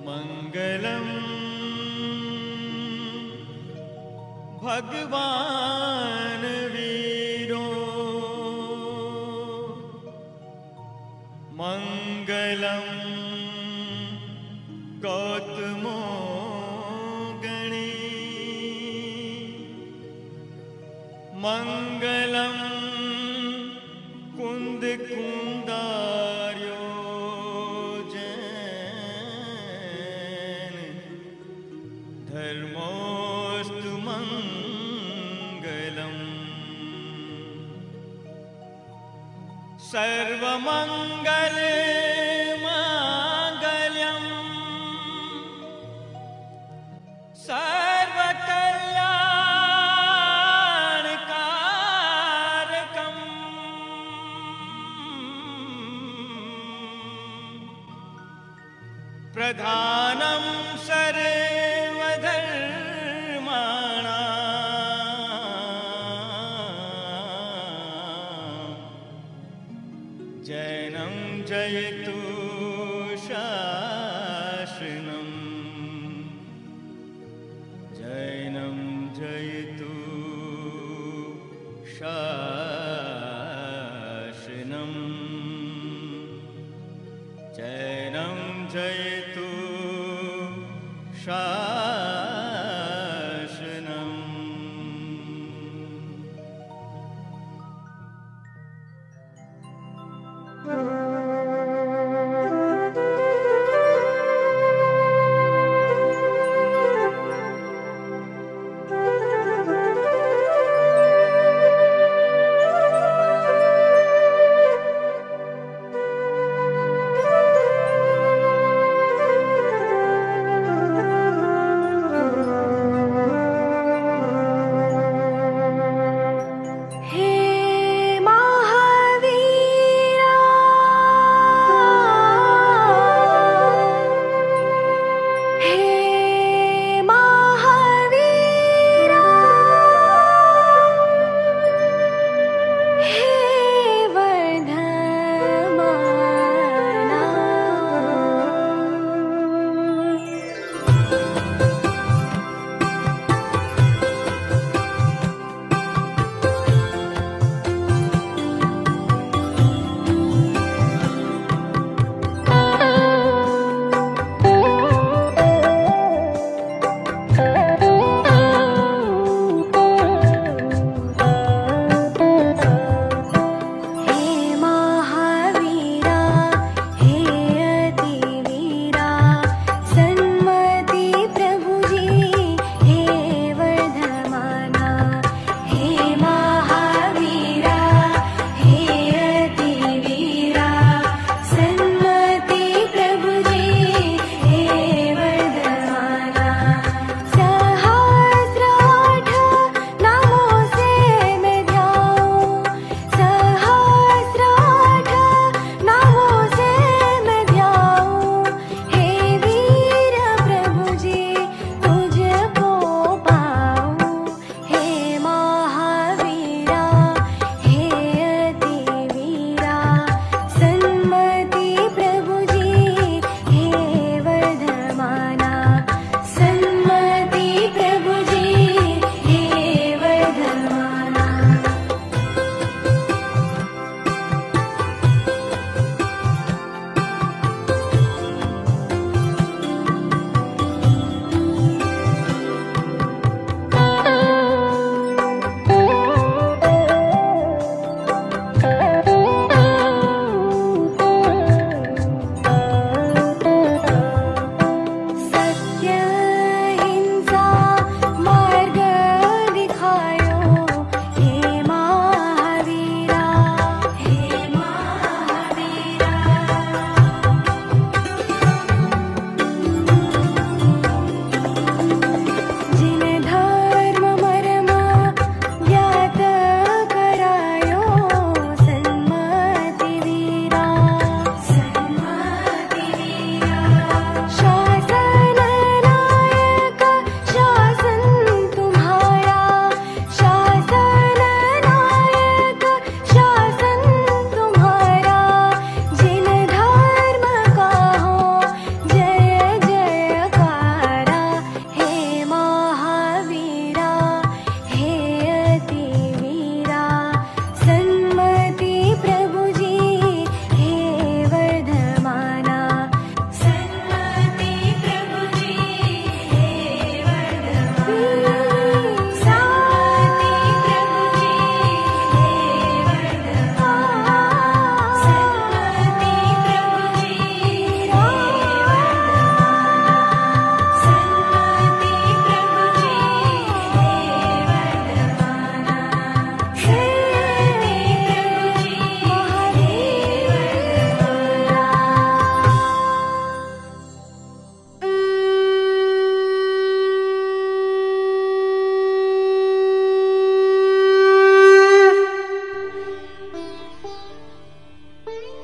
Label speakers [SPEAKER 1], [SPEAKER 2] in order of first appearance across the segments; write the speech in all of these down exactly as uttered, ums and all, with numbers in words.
[SPEAKER 1] मंगलम भगवान वीरो मंगलम गौतमो गणी मंगलम कुंद कुंदार्यो जैन धर्मोस्तु मंगलम सर्वमंगल मांगल्यम सर्वकल्याणकारकम प्रधानम सर्वधर्माणां जैनं जयतु शासनम् जैनं जयतु शासनम् जैनं जयतु शासनम्।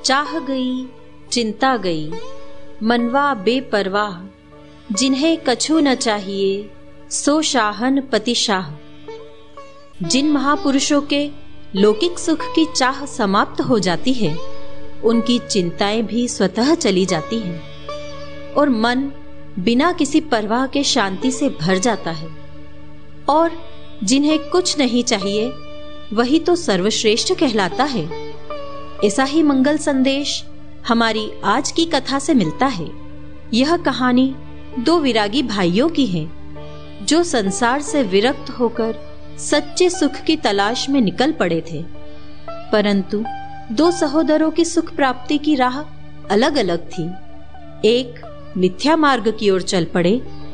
[SPEAKER 2] चाह गई चिंता गई, मनवा बेपरवाह, जिन्हें कछु न चाहिए सो शाहन पति शाह। जिन महापुरुषों के लौकिक सुख की चाह समाप्त हो जाती है, उनकी चिंताएं भी स्वतः चली जाती हैं और मन बिना किसी परवाह के शांति से भर जाता है। और जिन्हें कुछ नहीं चाहिए वही तो सर्वश्रेष्ठ कहलाता है। ऐसा ही मंगल संदेश हमारी आज की कथा से मिलता है। यह कहानी दो विरागी भाइयों की है जो संसार से विरक्त होकर सच्चे सुख की तलाश में निकल पड़े थे, परंतु दो सहोदरों की सुख प्राप्ति की राह अलग अलग थी। एक मिथ्या मार्ग की ओर चल पड़े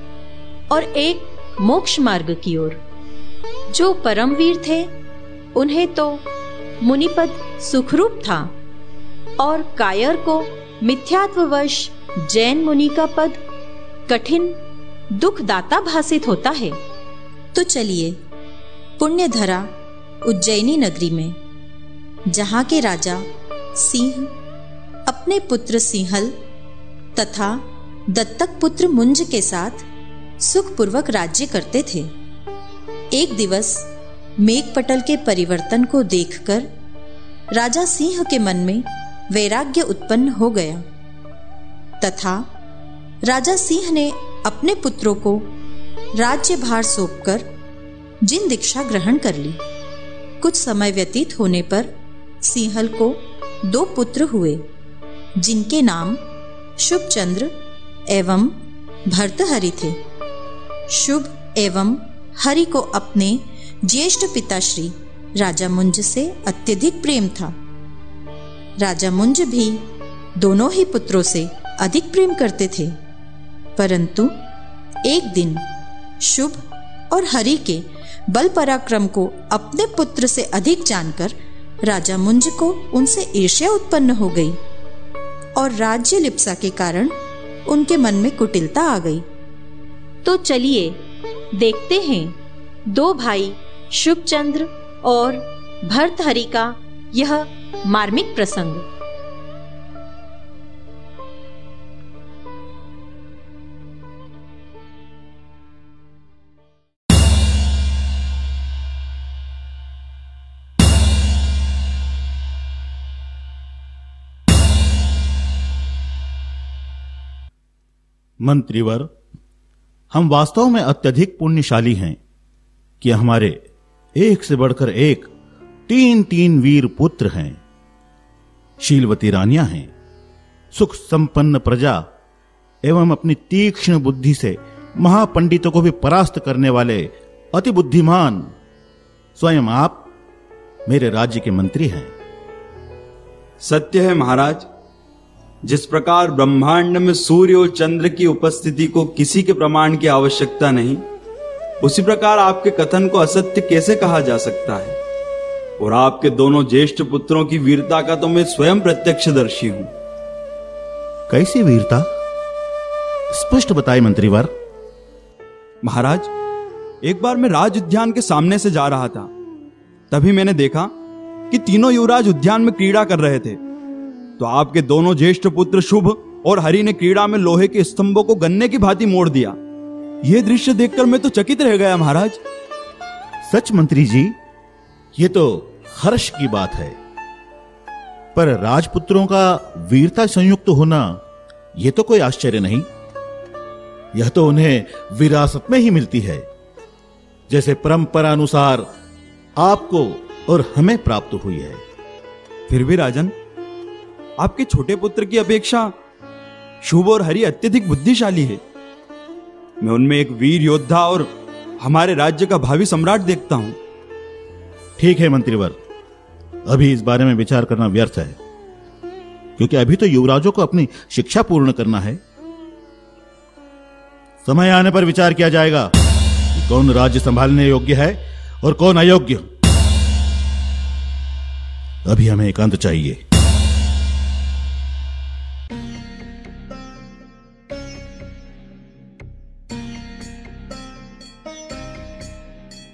[SPEAKER 2] और एक मोक्ष मार्ग की ओर। जो परमवीर थे उन्हें तो मुनिपद सुखरूप था और कायर को मिथ्यात्ववश जैन मुनि का पद कठिन दुखदाता भासित होता है। तो चलिए पुण्यधरा उज्जैनी नगरी में, जहां के राजा सिंह अपने पुत्र सिंहल तथा दत्तक पुत्र मुंज के साथ सुखपूर्वक राज्य करते थे। एक दिवस मेघपटल के परिवर्तन को देखकर राजा सिंह के मन में वैराग्य उत्पन्न हो गया तथा राजा सिंह ने अपने पुत्रों को राज्यभार सौंपकर जिन दीक्षा ग्रहण कर ली। कुछ समय व्यतीत होने पर सिंहल को दो पुत्र हुए, जिनके नाम शुभचंद्र एवं भर्तहरि थे। शुभ एवं हरि को अपने ज्येष्ठ पिताश्री राजा मुंज से अत्यधिक प्रेम था। राजा मुंज भी दोनों ही पुत्रों से अधिक प्रेम करते थे, परंतु एक दिन शुभ और हरि के बल पराक्रम को अपने पुत्र से अधिक जानकर राजा मुंज को उनसे ईर्ष्या उत्पन्न हो गई और राज्य लिप्सा के कारण उनके मन में कुटिलता आ गई। तो चलिए देखते हैं दो भाई शुभचंद्र और भर्तहरि का यह मार्मिक प्रसंग।
[SPEAKER 3] मंत्रीवर, हम वास्तव में अत्यधिक पुण्यशाली हैं कि हमारे एक से बढ़कर एक तीन तीन वीर पुत्र हैं, शीलवती रानियां हैं, सुख संपन्न प्रजा एवं अपनी तीक्ष्ण बुद्धि से महापंडितों को भी परास्त करने वाले अति बुद्धिमान स्वयं आप मेरे राज्य के मंत्री हैं।
[SPEAKER 4] सत्य है महाराज, जिस प्रकार ब्रह्मांड में सूर्य और चंद्र की उपस्थिति को किसी के प्रमाण की आवश्यकता नहीं, उसी प्रकार आपके कथन को असत्य कैसे कहा जा सकता है। और आपके दोनों ज्येष्ठ पुत्रों की वीरता का तो मैं स्वयं प्रत्यक्षदर्शी हूं।
[SPEAKER 3] कैसी वीरता? स्पष्ट बताइए मंत्रीवर।
[SPEAKER 4] महाराज, एक बार मैं राज उद्यान के सामने से जा रहा था, तभी मैंने देखा कि तीनों युवराज उद्यान में क्रीड़ा कर रहे थे। तो आपके दोनों ज्येष्ठ पुत्र शुभ और हरि ने क्रीड़ा में लोहे के स्तंभों को गन्ने की भांति मोड़ दिया। यह दृश्य देखकर मैं तो चकित रह गया महाराज।
[SPEAKER 3] सच मंत्री जी, ये तो हर्ष की बात है, पर राजपुत्रों का वीरता संयुक्त होना यह तो कोई आश्चर्य नहीं। यह तो उन्हें विरासत में ही मिलती है, जैसे परंपरा अनुसार आपको और हमें प्राप्त हुई है।
[SPEAKER 4] फिर भी राजन, आपके छोटे पुत्र की अपेक्षा शुभ और हरि अत्यधिक बुद्धिशाली है। मैं उनमें एक वीर योद्धा और हमारे राज्य का भावी सम्राट देखता हूं।
[SPEAKER 3] ठीक है मंत्रीवर, अभी इस बारे में विचार करना व्यर्थ है, क्योंकि अभी तो युवराजों को अपनी शिक्षा पूर्ण करना है। समय आने पर विचार किया जाएगा कि कौन राज्य संभालने योग्य है और कौन अयोग्य। अभी हमें एक अंत चाहिए।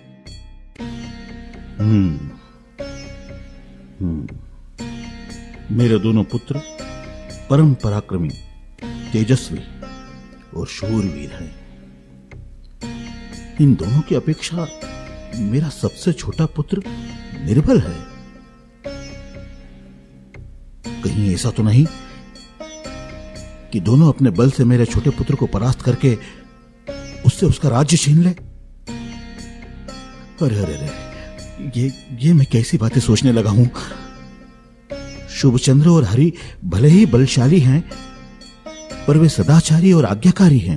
[SPEAKER 3] हम्म हम्म मेरे दोनों पुत्र परम पराक्रमी, तेजस्वी और शूरवीर हैं। इन दोनों की अपेक्षा मेरा सबसे छोटा पुत्र निर्बल है। कहीं ऐसा तो नहीं कि दोनों अपने बल से मेरे छोटे पुत्र को परास्त करके उससे उसका राज्य छीन ले? अरे अरे अरे, ये ये मैं कैसी बातें सोचने लगा हूं। शुभचंद्र और हरि भले ही बलशाली हैं, पर वे सदाचारी और आज्ञाकारी हैं।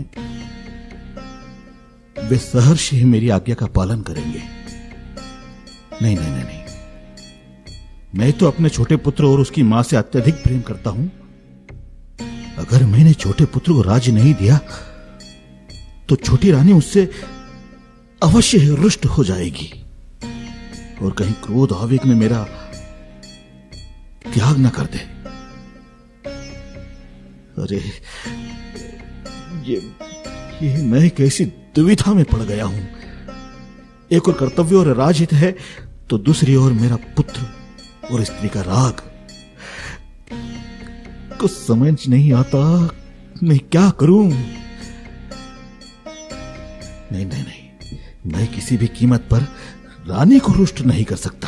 [SPEAKER 3] वे सहर्ष ही मेरी आज्ञा का पालन करेंगे। नहीं नहीं नहीं नहीं, मैं तो अपने छोटे पुत्र और उसकी मां से अत्यधिक प्रेम करता हूं। अगर मैंने छोटे पुत्र को राज्य नहीं दिया तो छोटी रानी उससे अवश्य ही रुष्ट हो जाएगी और कहीं क्रोध आवेग में मेरा त्याग न कर दे। अरे ये ये मैं कैसी दुविधा में पड़ गया हूं। एक और कर्तव्य और राजहित है, तो दूसरी ओर मेरा पुत्र और स्त्री का राग। कुछ समझ नहीं आता मैं क्या करूं। नहीं नहीं नहीं, मैं किसी भी कीमत पर रानी को रुष्ट नहीं कर सकता।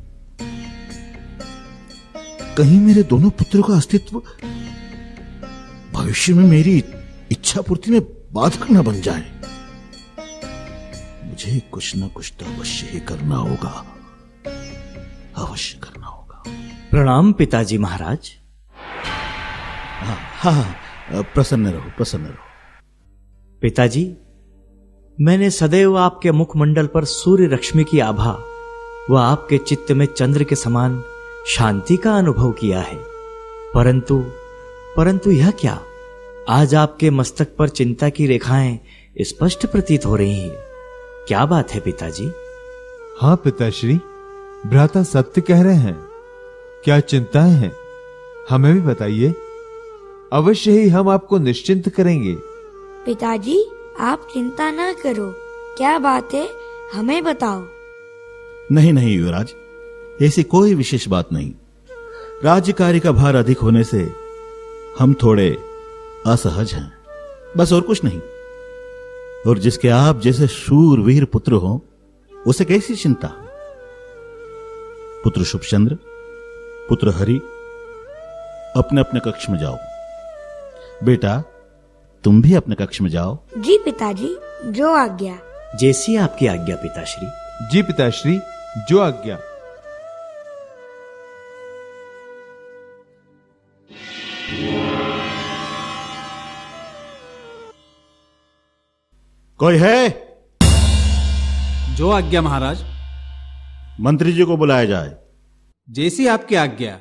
[SPEAKER 3] कहीं मेरे दोनों पुत्रों का अस्तित्व भविष्य में मेरी इच्छा पूर्ति में बाधक न बन जाए। मुझे कुछ न कुछ तो अवश्य ही करना होगा, अवश्य करना होगा।
[SPEAKER 5] प्रणाम पिताजी महाराज।
[SPEAKER 3] हाँ हाँ हाँ, प्रसन्न रहो प्रसन्न रहो।
[SPEAKER 5] पिताजी, मैंने सदैव आपके मुखमंडल पर सूर्य रश्मि की आभा व आपके चित्त में चंद्र के समान शांति का अनुभव किया है, परंतु परंतु यह क्या, आज आपके मस्तक पर चिंता की रेखाएं स्पष्ट प्रतीत हो रही हैं। क्या बात है पिताजी?
[SPEAKER 6] हाँ पिताश्री, भ्राता सत्य कह रहे हैं। क्या चिंताएं हैं, हमें भी बताइए, अवश्य ही हम आपको निश्चिंत करेंगे।
[SPEAKER 7] पिताजी, आप चिंता ना करो, क्या बात है हमें बताओ।
[SPEAKER 3] नहीं नहीं युवराज, ऐसी कोई विशेष बात नहीं। राज्य कार्य का भार अधिक होने से हम थोड़े असहज हैं, बस और कुछ नहीं। और जिसके आप जैसे शूरवीर पुत्र हो, उसे कैसी चिंता। पुत्र शुभचंद्र, पुत्र हरि, अपने अपने कक्ष में जाओ। बेटा, तुम भी अपने कक्ष में जाओ।
[SPEAKER 7] जी पिताजी, जो आज्ञा।
[SPEAKER 5] जैसी आपकी आज्ञा पिताश्री।
[SPEAKER 6] जी पिताश्री, जो आज्ञा।
[SPEAKER 3] कोई है?
[SPEAKER 8] जो आज्ञा महाराज।
[SPEAKER 3] मंत्री जी को बुलाया जाए।
[SPEAKER 8] जैसी आपकी आज्ञा।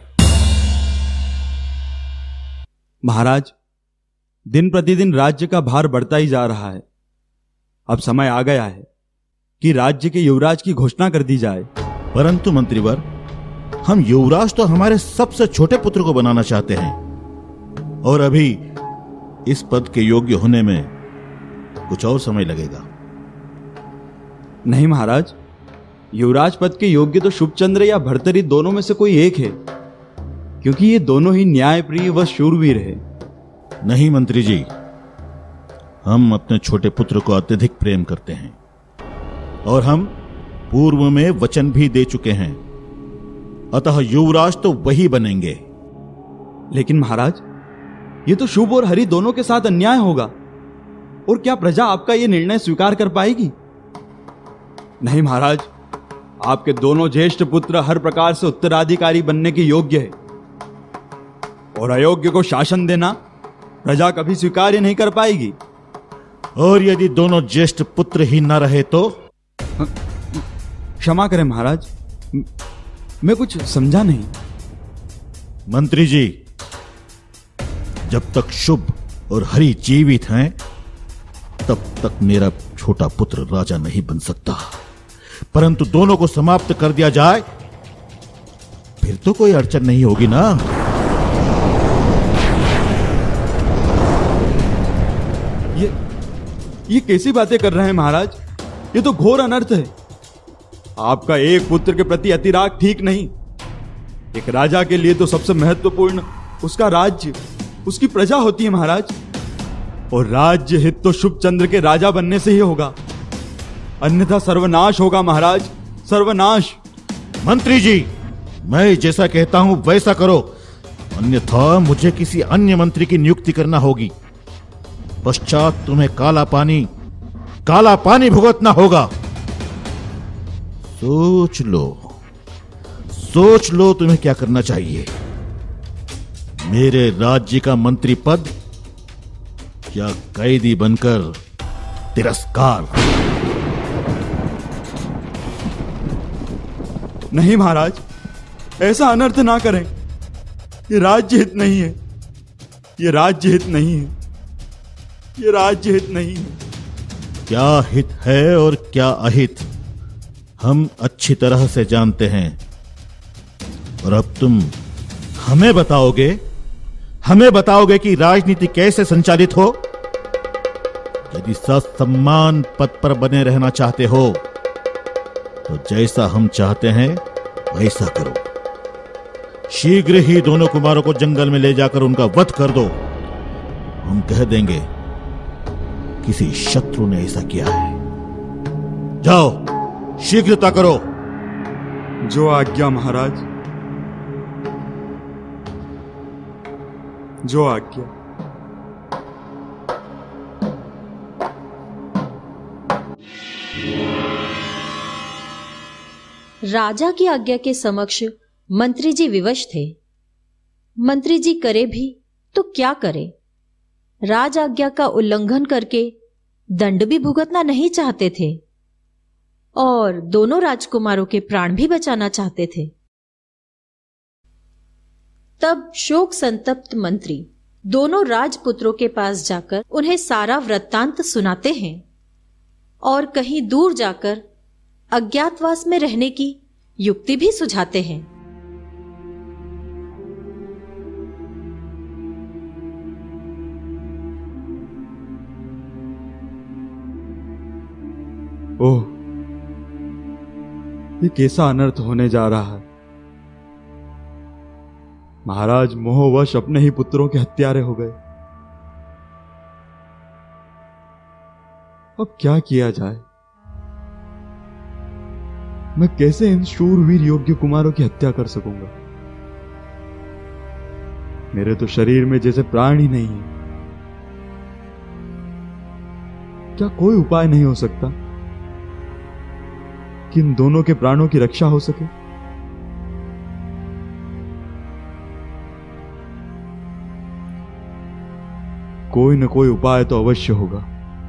[SPEAKER 4] महाराज, दिन प्रतिदिन राज्य का भार बढ़ता ही जा रहा है। अब समय आ गया है कि राज्य के युवराज की घोषणा कर दी जाए।
[SPEAKER 3] परंतु मंत्रीवर, हम युवराज तो हमारे सबसे छोटे पुत्र को बनाना चाहते हैं, और अभी इस पद के योग्य होने में कुछ और समय लगेगा।
[SPEAKER 4] नहीं महाराज, युवराज पद के योग्य तो शुभचंद्र या भर्तरी दोनों में से कोई एक है, क्योंकि ये दोनों ही न्यायप्रिय व शूरवीर है।
[SPEAKER 3] नहीं मंत्री जी, हम अपने छोटे पुत्र को अत्यधिक प्रेम करते हैं और हम पूर्व में वचन भी दे चुके हैं, अतः युवराज तो वही बनेंगे।
[SPEAKER 4] लेकिन महाराज, ये तो शुभ और हरि दोनों के साथ अन्याय होगा, और क्या प्रजा आपका यह निर्णय स्वीकार कर पाएगी? नहीं महाराज, आपके दोनों ज्येष्ठ पुत्र हर प्रकार से उत्तराधिकारी बनने के योग्य है, और अयोग्य को शासन देना प्रजा कभी स्वीकार नहीं कर पाएगी।
[SPEAKER 3] और यदि दोनों ज्येष्ठ पुत्र ही न रहे तो?
[SPEAKER 4] क्षमा करें महाराज, मैं कुछ समझा नहीं।
[SPEAKER 3] मंत्री जी, जब तक शुभ और हरि जीवित हैं, तब तक मेरा छोटा पुत्र राजा नहीं बन सकता। परंतु दोनों को समाप्त कर दिया जाए, फिर तो कोई अड़चन नहीं होगी ना।
[SPEAKER 4] ये ये कैसी बातें कर रहे हैं महाराज? ये तो घोर अनर्थ है। आपका एक पुत्र के प्रति अतिराग ठीक नहीं। एक राजा के लिए तो सबसे महत्वपूर्ण उसका राज्य, उसकी प्रजा होती है महाराज। और राज्य हित तो शुभ चंद्र के राजा बनने से ही होगा, अन्यथा सर्वनाश होगा महाराज, सर्वनाश।
[SPEAKER 3] मंत्री जी, मैं जैसा कहता हूं वैसा करो, अन्यथा मुझे किसी अन्य मंत्री की नियुक्ति करना होगी। पश्चात तुम्हें काला पानी काला पानी भुगतना होगा। सोच लो सोच लो तुम्हें क्या करना चाहिए। मेरे राज्य का मंत्री पद या कैदी बनकर तिरस्कार।
[SPEAKER 4] नहीं महाराज, ऐसा अनर्थ ना करें। ये राज्य हित नहीं है, ये राज्य हित नहीं है, ये राज्य हित नहीं है।
[SPEAKER 3] क्या हित है और क्या अहित हम अच्छी तरह से जानते हैं। और अब तुम हमें बताओगे हमें बताओगे कि राजनीति कैसे संचालित हो। यदि ससम्मान पद पर बने रहना चाहते हो तो जैसा हम चाहते हैं वैसा करो। शीघ्र ही दोनों कुमारों को जंगल में ले जाकर उनका वध कर दो। हम कह देंगे किसी शत्रु ने ऐसा किया है। जाओ, शीघ्रता करो।
[SPEAKER 4] जो आज्ञा महाराज, जो आज्ञा।
[SPEAKER 2] राजा की आज्ञा के समक्ष मंत्री जी विवश थे। मंत्री जी करे भी तो क्या करे। राज आज्ञा का उल्लंघन करके दंड भी भुगतना नहीं चाहते थे और दोनों राजकुमारों के प्राण भी बचाना चाहते थे। तब शोक संतप्त मंत्री दोनों राजपुत्रों के पास जाकर उन्हें सारा वृत्तांत सुनाते हैं और कहीं दूर जाकर अज्ञातवास में रहने की युक्ति भी सुझाते हैं।
[SPEAKER 4] ओह, ये कैसा अनर्थ होने जा रहा है। महाराज मोहवश अपने ही पुत्रों के हत्यारे हो गए। अब क्या किया जाए। मैं कैसे इन शूरवीर योग्य कुमारों की हत्या कर सकूंगा। मेरे तो शरीर में जैसे प्राण ही नहीं है। क्या कोई उपाय नहीं हो सकता कि इन दोनों के प्राणों की रक्षा हो सके। कोई न कोई उपाय तो अवश्य होगा।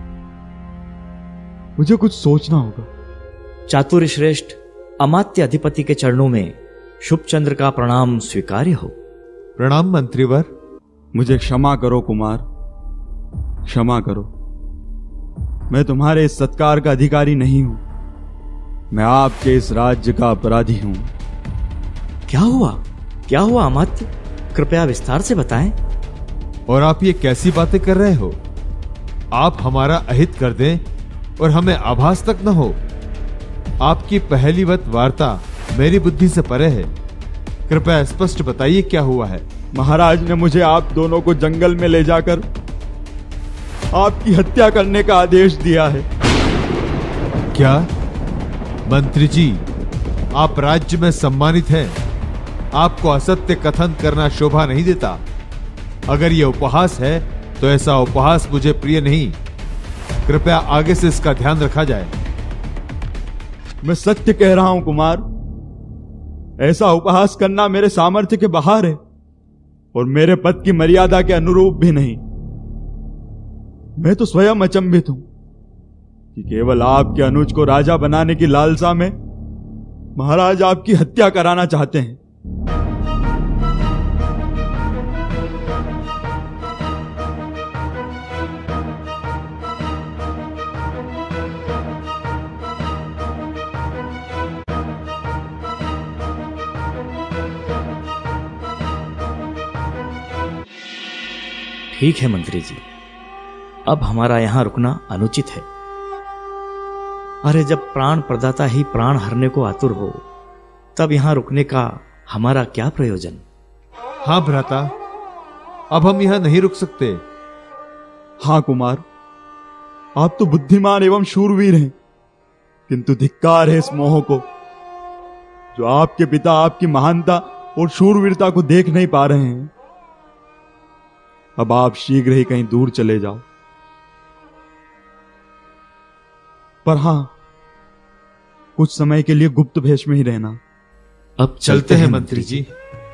[SPEAKER 4] मुझे कुछ सोचना होगा।
[SPEAKER 5] चातुर्य श्रेष्ठ अमात्य अधिपति के चरणों में शुभचंद्र का प्रणाम स्वीकार्य हो।
[SPEAKER 6] प्रणाम मंत्रीवर।
[SPEAKER 4] मुझे क्षमा करो कुमार, क्षमा करो। मैं तुम्हारे इस सत्कार का अधिकारी नहीं हूं। मैं आपके इस राज्य का अपराधी हूं।
[SPEAKER 5] क्या हुआ क्या हुआ अमात्य, कृपया विस्तार से बताएं।
[SPEAKER 6] और आप ये कैसी बातें कर रहे हो। आप हमारा अहित कर दें और हमें आभास तक न हो। आपकी पहलीवत वार्ता मेरी बुद्धि से परे है। कृपया स्पष्ट बताइए क्या हुआ है।
[SPEAKER 4] महाराज ने मुझे आप दोनों को जंगल में ले जाकर आपकी हत्या करने का आदेश दिया है।
[SPEAKER 6] क्या मंत्री जी, आप राज्य में सम्मानित हैं। आपको असत्य कथन करना शोभा नहीं देता। अगर यह उपहास है तो ऐसा उपहास मुझे प्रिय नहीं। कृपया आगे से इसका ध्यान रखा जाए।
[SPEAKER 4] मैं सत्य कह रहा हूं कुमार। ऐसा उपहास करना मेरे सामर्थ्य के बाहर है और मेरे पद की मर्यादा के अनुरूप भी नहीं। मैं तो स्वयं अचंभित हूं कि केवल आपके अनुज को राजा बनाने की लालसा में महाराज आपकी हत्या कराना चाहते हैं।
[SPEAKER 5] ठीक है मंत्री जी, अब हमारा यहां रुकना अनुचित है। अरे जब प्राण प्रदाता ही प्राण हरने को आतुर हो, तब यहां रुकने का हमारा क्या प्रयोजन?
[SPEAKER 6] हाँ भ्राता, अब हम यहां नहीं रुक सकते।
[SPEAKER 4] हाँ कुमार, आप तो बुद्धिमान एवं शूरवीर हैं, किंतु धिक्कार है इस मोह को जो आपके पिता आपकी महानता और शूरवीरता को देख नहीं पा रहे हैं। अब आप शीघ्र ही कहीं दूर चले जाओ। पर हां, कुछ समय के लिए गुप्त भेष में ही रहना।
[SPEAKER 5] अब
[SPEAKER 6] चलते हैं मंत्री जी।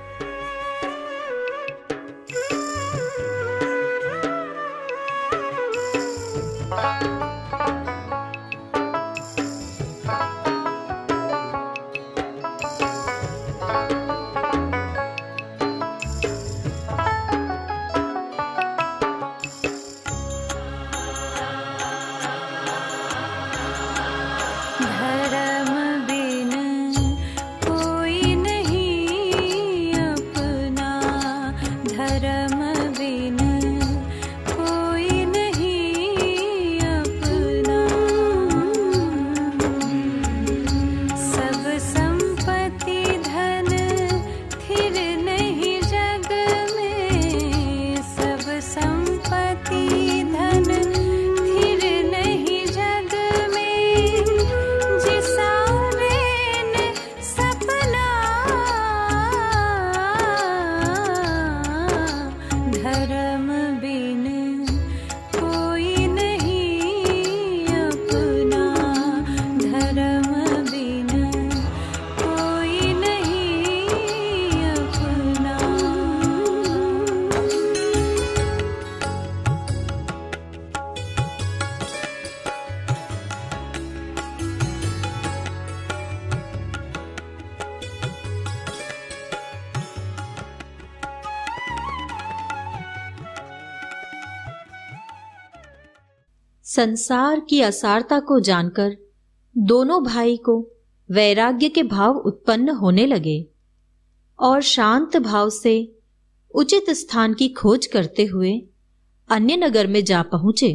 [SPEAKER 2] संसार की असारता को जानकर दोनों भाई को वैराग्य के भाव उत्पन्न होने लगे और शांत भाव से उचित स्थान की खोज करते हुए अन्य नगर में जा पहुंचे।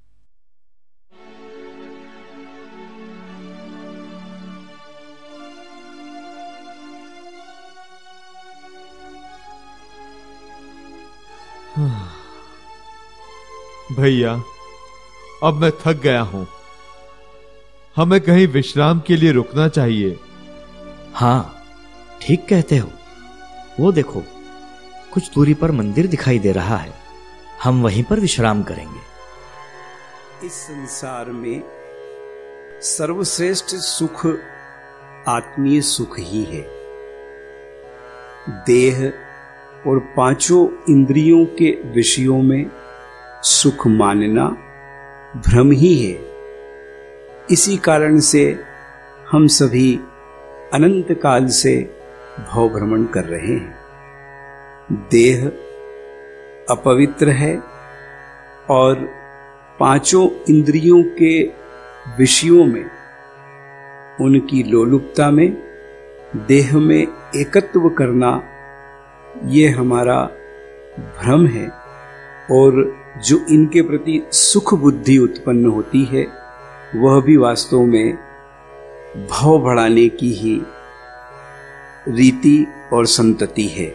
[SPEAKER 6] भैया, अब मैं थक गया हूं, हमें कहीं विश्राम के लिए रुकना चाहिए।
[SPEAKER 5] हाँ, ठीक कहते हो। वो देखो, कुछ दूरी पर मंदिर दिखाई दे रहा है, हम वहीं पर विश्राम करेंगे।
[SPEAKER 9] इस संसार में सर्वश्रेष्ठ सुख आत्मीय सुख ही है। देह और पांचों इंद्रियों के विषयों में सुख मानना भ्रम ही है। इसी कारण से हम सभी अनंत काल से भव भ्रमण कर रहे हैं। देह अपवित्र है और पांचों इंद्रियों के विषयों में, उनकी लोलुपता में देह में एकत्व करना, ये हमारा भ्रम है। और जो इनके प्रति सुख बुद्धि उत्पन्न होती है, वह भी वास्तव में भाव बढ़ाने की ही रीति और संतति है।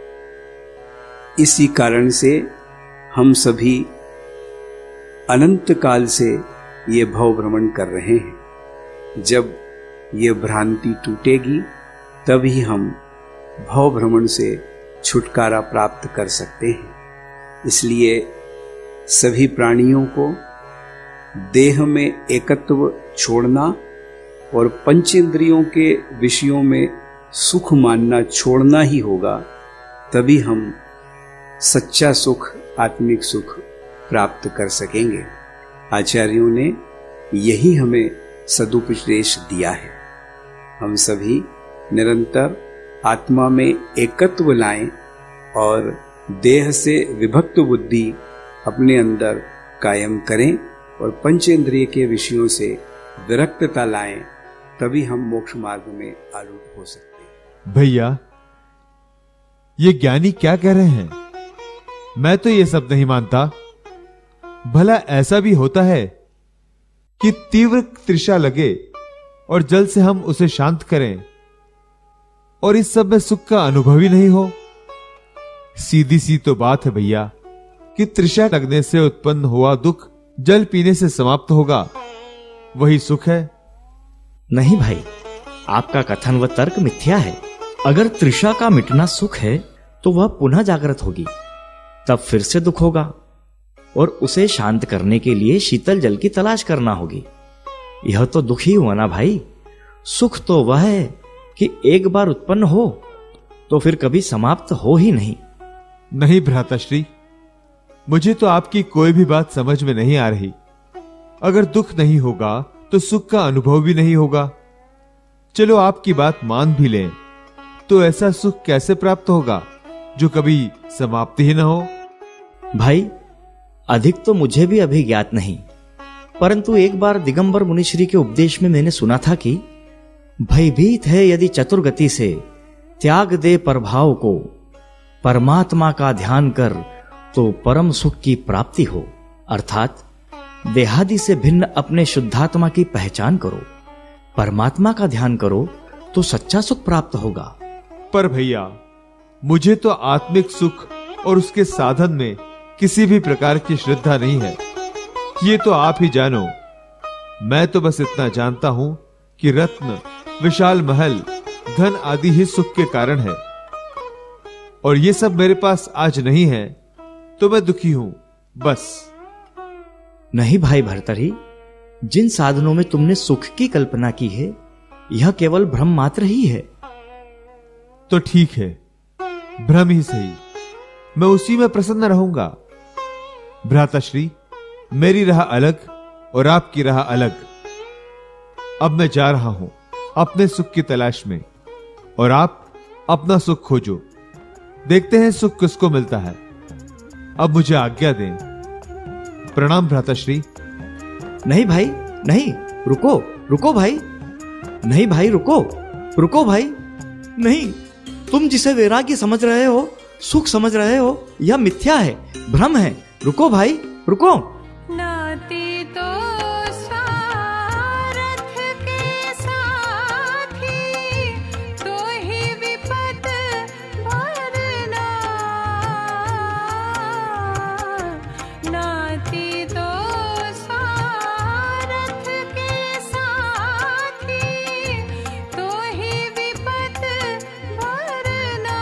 [SPEAKER 9] इसी कारण से हम सभी अनंत काल से ये भव भ्रमण कर रहे हैं। जब ये भ्रांति टूटेगी, तभी हम भव भ्रमण से छुटकारा प्राप्त कर सकते हैं। इसलिए सभी प्राणियों को देह में एकत्व छोड़ना और पंचेंद्रियों के विषयों में सुख मानना छोड़ना ही होगा, तभी हम सच्चा सुख, आत्मिक सुख प्राप्त कर सकेंगे। आचार्यों ने यही हमें सदुपदेश दिया है। हम सभी निरंतर आत्मा में एकत्व लाएं और देह से विभक्त बुद्धि अपने अंदर कायम करें और पंचेंद्रिय के विषयों से विरक्तता लाएं, तभी हम मोक्ष मार्ग में आरूढ़ हो सकते हैं।
[SPEAKER 6] भैया, ये ज्ञानी क्या कह रहे हैं? मैं तो ये सब नहीं मानता। भला ऐसा भी होता है कि तीव्र तृषा लगे और जल से हम उसे शांत करें, और इस सब में सुख का अनुभव ही नहीं हो? सीधी सी तो बात है भैया कि तृषा लगने से उत्पन्न हुआ दुख जल पीने से समाप्त होगा, वही सुख है।
[SPEAKER 5] नहीं भाई, आपका कथन व तर्क मिथ्या है। अगर तृषा का मिटना सुख है तो वह पुनः जागृत होगी, तब फिर से दुख होगा और उसे शांत करने के लिए शीतल जल की तलाश करना होगी। यह तो दुख ही हुआ ना भाई। सुख तो वह है कि एक बार उत्पन्न हो तो फिर कभी समाप्त हो ही नहीं।
[SPEAKER 6] नहीं भ्राताश्री, मुझे तो आपकी कोई भी बात समझ में नहीं आ रही। अगर दुख नहीं होगा तो सुख का अनुभव भी नहीं होगा। चलो आपकी बात मान भी लें, तो ऐसा सुख कैसे प्राप्त होगा जो कभी समाप्त ही ना हो?
[SPEAKER 5] भाई, अधिक तो मुझे भी अभी ज्ञात नहीं, परंतु एक बार दिगंबर मुनिश्री के उपदेश में मैंने सुना था कि भयभीत है यदि चतुर्गति से त्याग दे प्रभाव को, परमात्मा का ध्यान कर तो परम सुख की प्राप्ति हो। अर्थात देहादि से भिन्न अपने शुद्धात्मा की पहचान करो, परमात्मा का ध्यान करो तो सच्चा सुख प्राप्त होगा।
[SPEAKER 6] पर भैया, मुझे तो आत्मिक सुख और उसके साधन में किसी भी प्रकार की श्रद्धा नहीं है। ये तो आप ही जानो। मैं तो बस इतना जानता हूं कि रत्न, विशाल महल, धन आदि ही सुख के कारण है, और ये सब मेरे पास आज नहीं है तो मैं दुखी हूं, बस।
[SPEAKER 5] नहीं भाई भर्तरी, जिन साधनों में तुमने सुख की कल्पना की है, यह केवल भ्रम मात्र ही है।
[SPEAKER 6] तो ठीक है, भ्रम ही सही, मैं उसी में प्रसन्न रहूंगा। भ्राताश्री, मेरी राह अलग और आपकी राह अलग। अब मैं जा रहा हूं अपने सुख की तलाश में, और आप अपना सुख खोजो। देखते हैं सुख किसको मिलता है। अब मुझे आज्ञा दें। प्रणाम भ्राताश्री।
[SPEAKER 5] नहीं भाई, नहीं, रुको रुको भाई। नहीं भाई, रुको रुको भाई। नहीं, तुम जिसे वैराग्य समझ रहे हो, सुख समझ रहे हो, यह मिथ्या है, भ्रम है। रुको भाई, रुको।
[SPEAKER 10] नाती तो स्वार्थ के साथी, तो ही विपत भरना। नाती तो स्वार्थ के साथी, तो ही विपत भरना।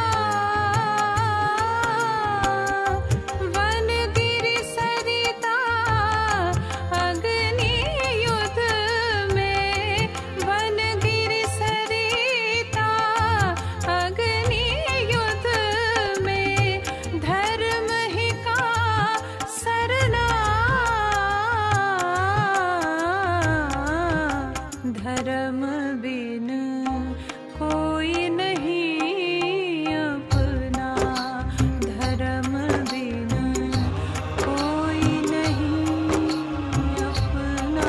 [SPEAKER 10] वन गिरि सरिता अग्नि युद्ध में, वन गिरि सरिता अग्नि युद्ध में, धर्म ही का सरना। धर्म बिन कोई नहीं अपना, धर्म बिन कोई नहीं अपना।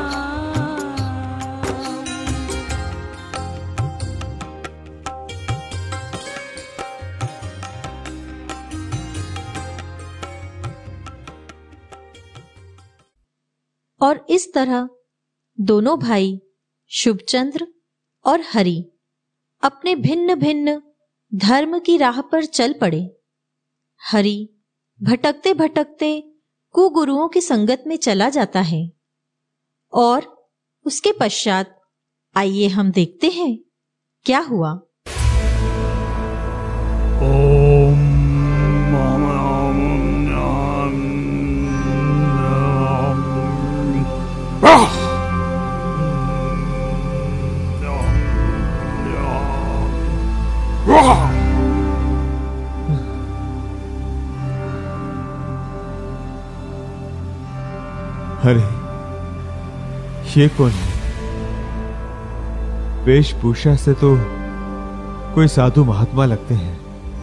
[SPEAKER 2] और इस तरह दोनों भाई शुभचंद्र और हरि अपने भिन्न भिन्न धर्म की राह पर चल पड़े। हरि भटकते भटकते कुगुरुओं की संगत में चला जाता है, और उसके पश्चात आइए हम देखते हैं क्या हुआ।
[SPEAKER 6] अरे, ये कौन है? वेशभूषा से तो कोई साधु महात्मा लगते हैं।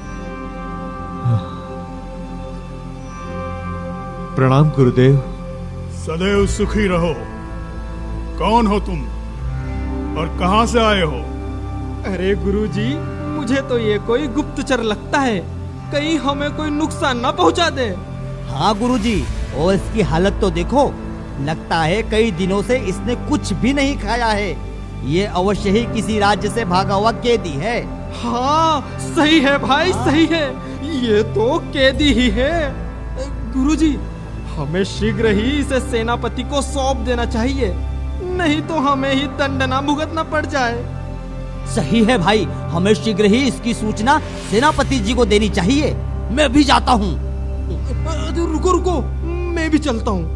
[SPEAKER 6] प्रणाम गुरुदेव।
[SPEAKER 11] सदैव सुखी रहो। कौन हो तुम और कहां से आए हो?
[SPEAKER 12] अरे गुरुजी, मुझे तो ये कोई गुप्तचर लगता है, कहीं हमें कोई नुकसान ना पहुंचा दे।
[SPEAKER 13] हाँ गुरुजी, और इसकी हालत तो देखो, लगता है कई दिनों से इसने कुछ भी नहीं खाया है। ये अवश्य ही किसी राज्य से भागा हुआ कैदी है।
[SPEAKER 12] हाँ सही है भाई, सही है, ये तो कैदी ही है। गुरुजी, हमें शीघ्र ही इसे सेनापति को सौंप देना चाहिए, नहीं तो हमें ही दंडना भुगतना पड़ जाए।
[SPEAKER 13] सही है भाई, हमें शीघ्र ही इसकी सूचना सेनापति जी को देनी चाहिए। मैं भी जाता हूँ।
[SPEAKER 12] रुको रुको, मैं भी चलता हूँ।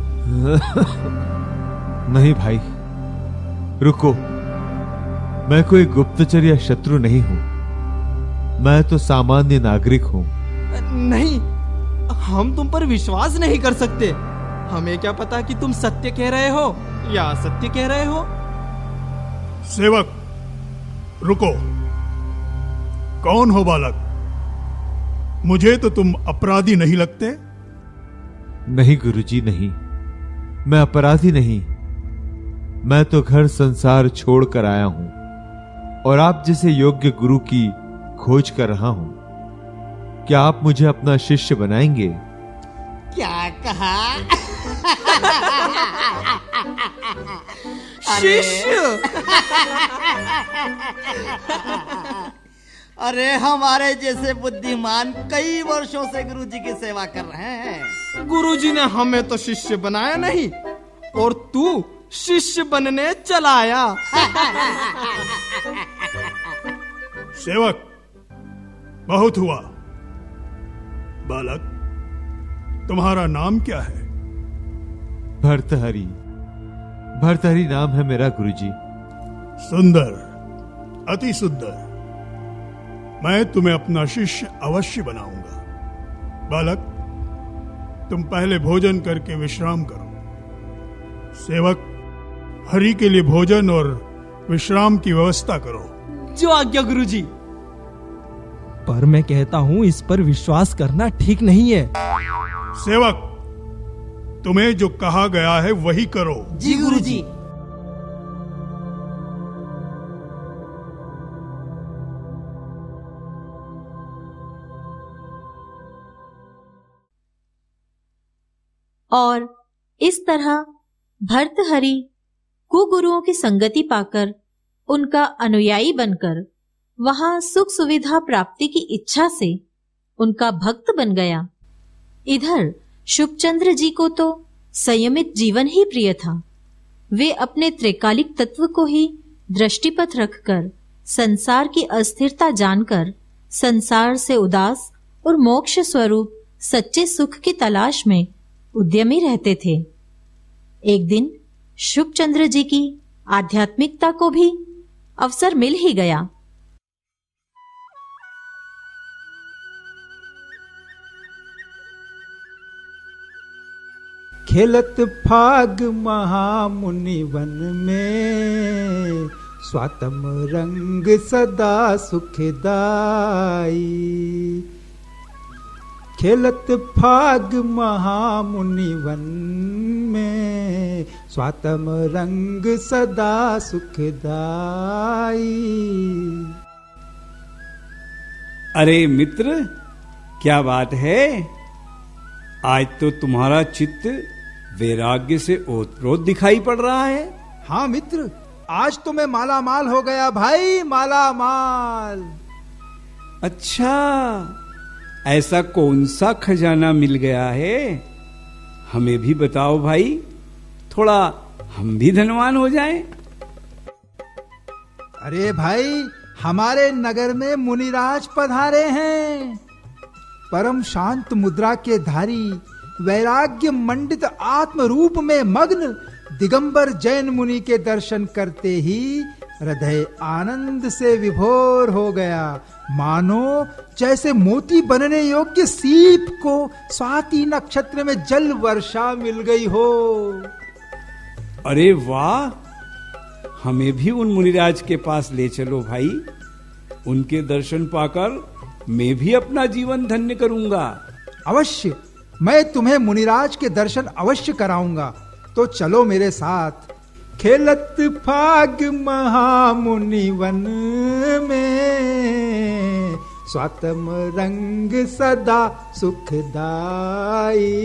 [SPEAKER 6] नहीं भाई, रुको। मैं कोई गुप्तचर या शत्रु नहीं हूं, मैं तो सामान्य नागरिक हूं।
[SPEAKER 12] नहीं, हम तुम पर विश्वास नहीं कर सकते। हमें क्या पता कि तुम सत्य कह रहे हो या असत्य कह रहे हो।
[SPEAKER 11] सेवक, रुको। कौन हो बालक? मुझे तो तुम अपराधी नहीं लगते।
[SPEAKER 6] नहीं गुरुजी, नहीं, मैं अपराधी नहीं। मैं तो घर संसार छोड़कर आया हूं और आप जैसे योग्य गुरु की खोज कर रहा हूं। क्या आप मुझे अपना शिष्य बनाएंगे?
[SPEAKER 13] क्या कहा?
[SPEAKER 12] शिष्य?
[SPEAKER 13] अरे हमारे जैसे बुद्धिमान कई वर्षों से गुरुजी की सेवा कर रहे हैं।
[SPEAKER 12] गुरुजी ने हमें तो शिष्य बनाया नहीं, और तू शिष्य बनने चला आया।
[SPEAKER 11] सेवक, बहुत हुआ। बालक, तुम्हारा नाम क्या है?
[SPEAKER 6] भर्तहरि। भर्तहरि नाम है मेरा गुरुजी।
[SPEAKER 11] सुंदर, अति सुंदर। मैं तुम्हें अपना शिष्य अवश्य बनाऊंगा। बालक, तुम पहले भोजन करके विश्राम करो। सेवक, हरि के लिए भोजन और विश्राम की व्यवस्था करो।
[SPEAKER 12] जो आज्ञा गुरुजी। पर मैं कहता हूं, इस पर विश्वास करना ठीक नहीं है।
[SPEAKER 11] सेवक, तुम्हें जो कहा गया है वही करो।
[SPEAKER 13] जी गुरुजी।
[SPEAKER 2] और इस तरह भर्तहरि कुगुरुओं की संगति पाकर, उनका अनुयायी बनकर, वहां सुख सुविधा प्राप्ति की इच्छा से उनका भक्त बन गया। इधर शुभचंद्र जी को तो संयमित जीवन ही प्रिय था। वे अपने त्रैकालिक तत्व को ही दृष्टिपथ रखकर, संसार की अस्थिरता जानकर, संसार से उदास और मोक्ष स्वरूप सच्चे सुख की तलाश में उद्यमी रहते थे। एक दिन शुभचंद्र जी की आध्यात्मिकता को भी अवसर मिल ही गया।
[SPEAKER 14] खेलत फाग महामुनि वन में, स्वातम रंग सदा सुखदाई। खेलत फाग महामुनि वन में, स्वातम रंग सदा सुखदाई।
[SPEAKER 9] अरे मित्र, क्या बात है? आज तो तुम्हारा चित्त वैराग्य से ओतप्रोत दिखाई पड़ रहा है।
[SPEAKER 14] हाँ मित्र, आज तो मैं माला माल हो गया भाई, माला माल।
[SPEAKER 9] अच्छा, ऐसा कौन सा खजाना मिल गया है? हमें भी बताओ भाई, थोड़ा हम भी धनवान हो जाएं।
[SPEAKER 14] अरे भाई, हमारे नगर में मुनिराज पधारे हैं। परम शांत मुद्रा के धारी, वैराग्य मंडित आत्म रूप में मग्न दिगंबर जैन मुनि के दर्शन करते ही हृदय आनंद से विभोर हो गया। मानो जैसे मोती बनने योग्य सीप को स्वाति नक्षत्र में जल वर्षा मिल गई हो।
[SPEAKER 9] अरे वाह, हमें भी उन मुनिराज के पास ले चलो भाई। उनके दर्शन पाकर मैं भी अपना जीवन धन्य करूंगा।
[SPEAKER 14] अवश्य, मैं तुम्हें मुनिराज के दर्शन अवश्य कराऊंगा। तो चलो मेरे साथ। खेलत फाग महामुनि वन में, स्वातम रंग सदा सुखदाई।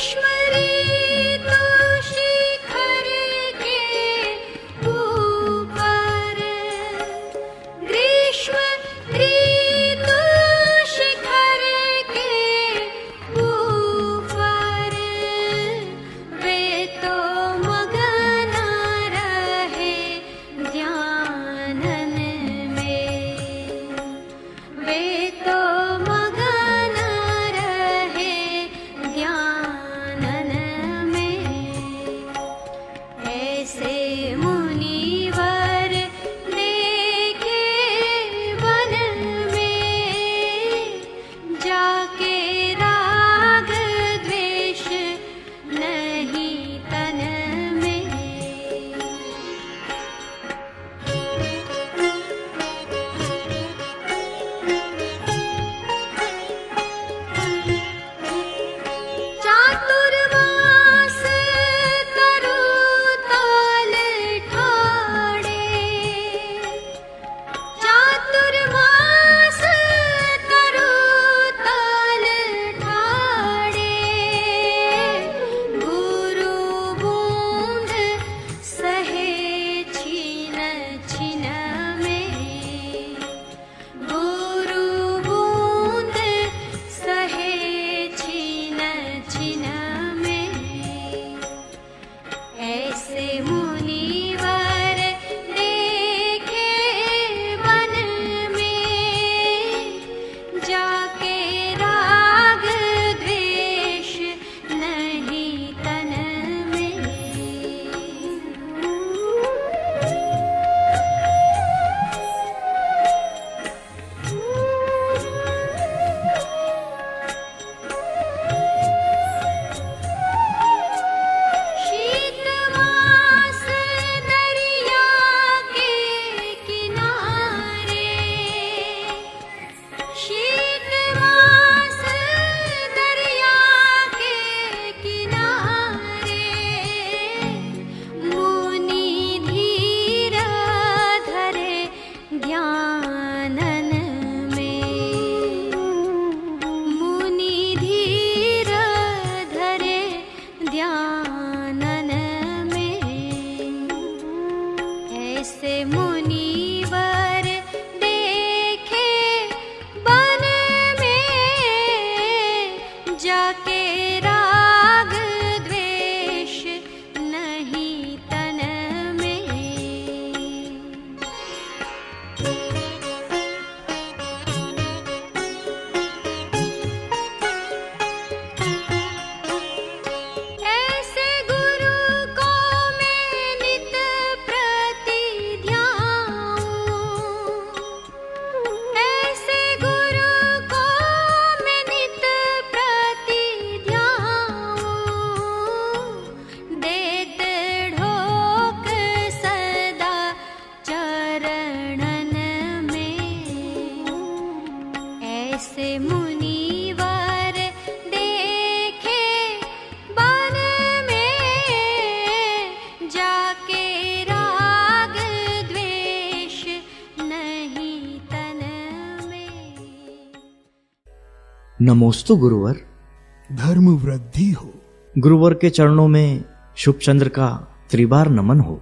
[SPEAKER 5] नमोस्तु गुरुवर।
[SPEAKER 11] धर्म वृद्धि हो।
[SPEAKER 5] गुरुवर के चरणों में शुभचंद्र का त्रिबार नमन हो।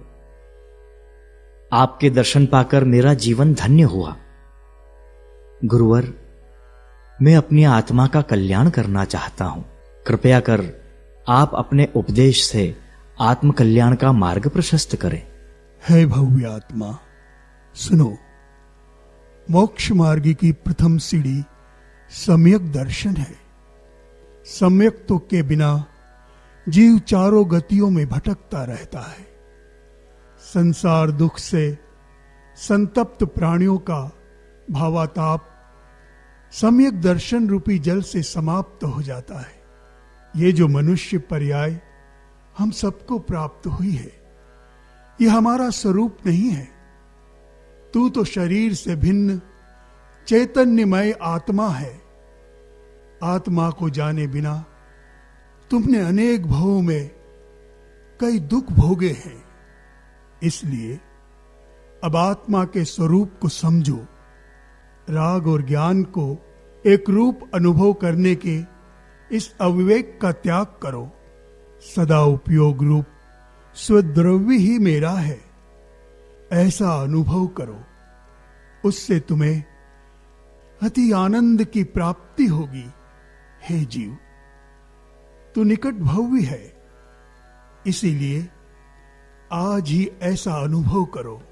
[SPEAKER 5] आपके दर्शन पाकर मेरा जीवन धन्य हुआ। गुरुवर, मैं अपनी आत्मा का कल्याण करना चाहता हूं। कृपया कर आप अपने उपदेश से आत्म कल्याण का मार्ग प्रशस्त करें।
[SPEAKER 11] हे भव्य आत्मा, सुनो। मोक्ष मार्ग की प्रथम सीढ़ी सम्यक दर्शन है। सम्यक तो के बिना जीव चारों गतियों में भटकता रहता है। संसार दुख से संतप्त प्राणियों का भावाताप सम्यक दर्शन रूपी जल से समाप्त हो जाता है। ये जो मनुष्य पर्याय हम सबको प्राप्त हुई है, ये हमारा स्वरूप नहीं है। तू तो शरीर से भिन्न चैतन्यमय आत्मा है। आत्मा को जाने बिना तुमने अनेक भवों में कई दुख भोगे हैं। इसलिए अब आत्मा के स्वरूप को समझो। राग और ज्ञान को एक रूप अनुभव करने के इस अविवेक का त्याग करो। सदा उपयोग रूप स्वद्रव्य ही मेरा है, ऐसा अनुभव करो। उससे तुम्हें अति आनंद की प्राप्ति होगी। हे जीव, तू निकट भव्य है, इसीलिए आज ही ऐसा अनुभव करो।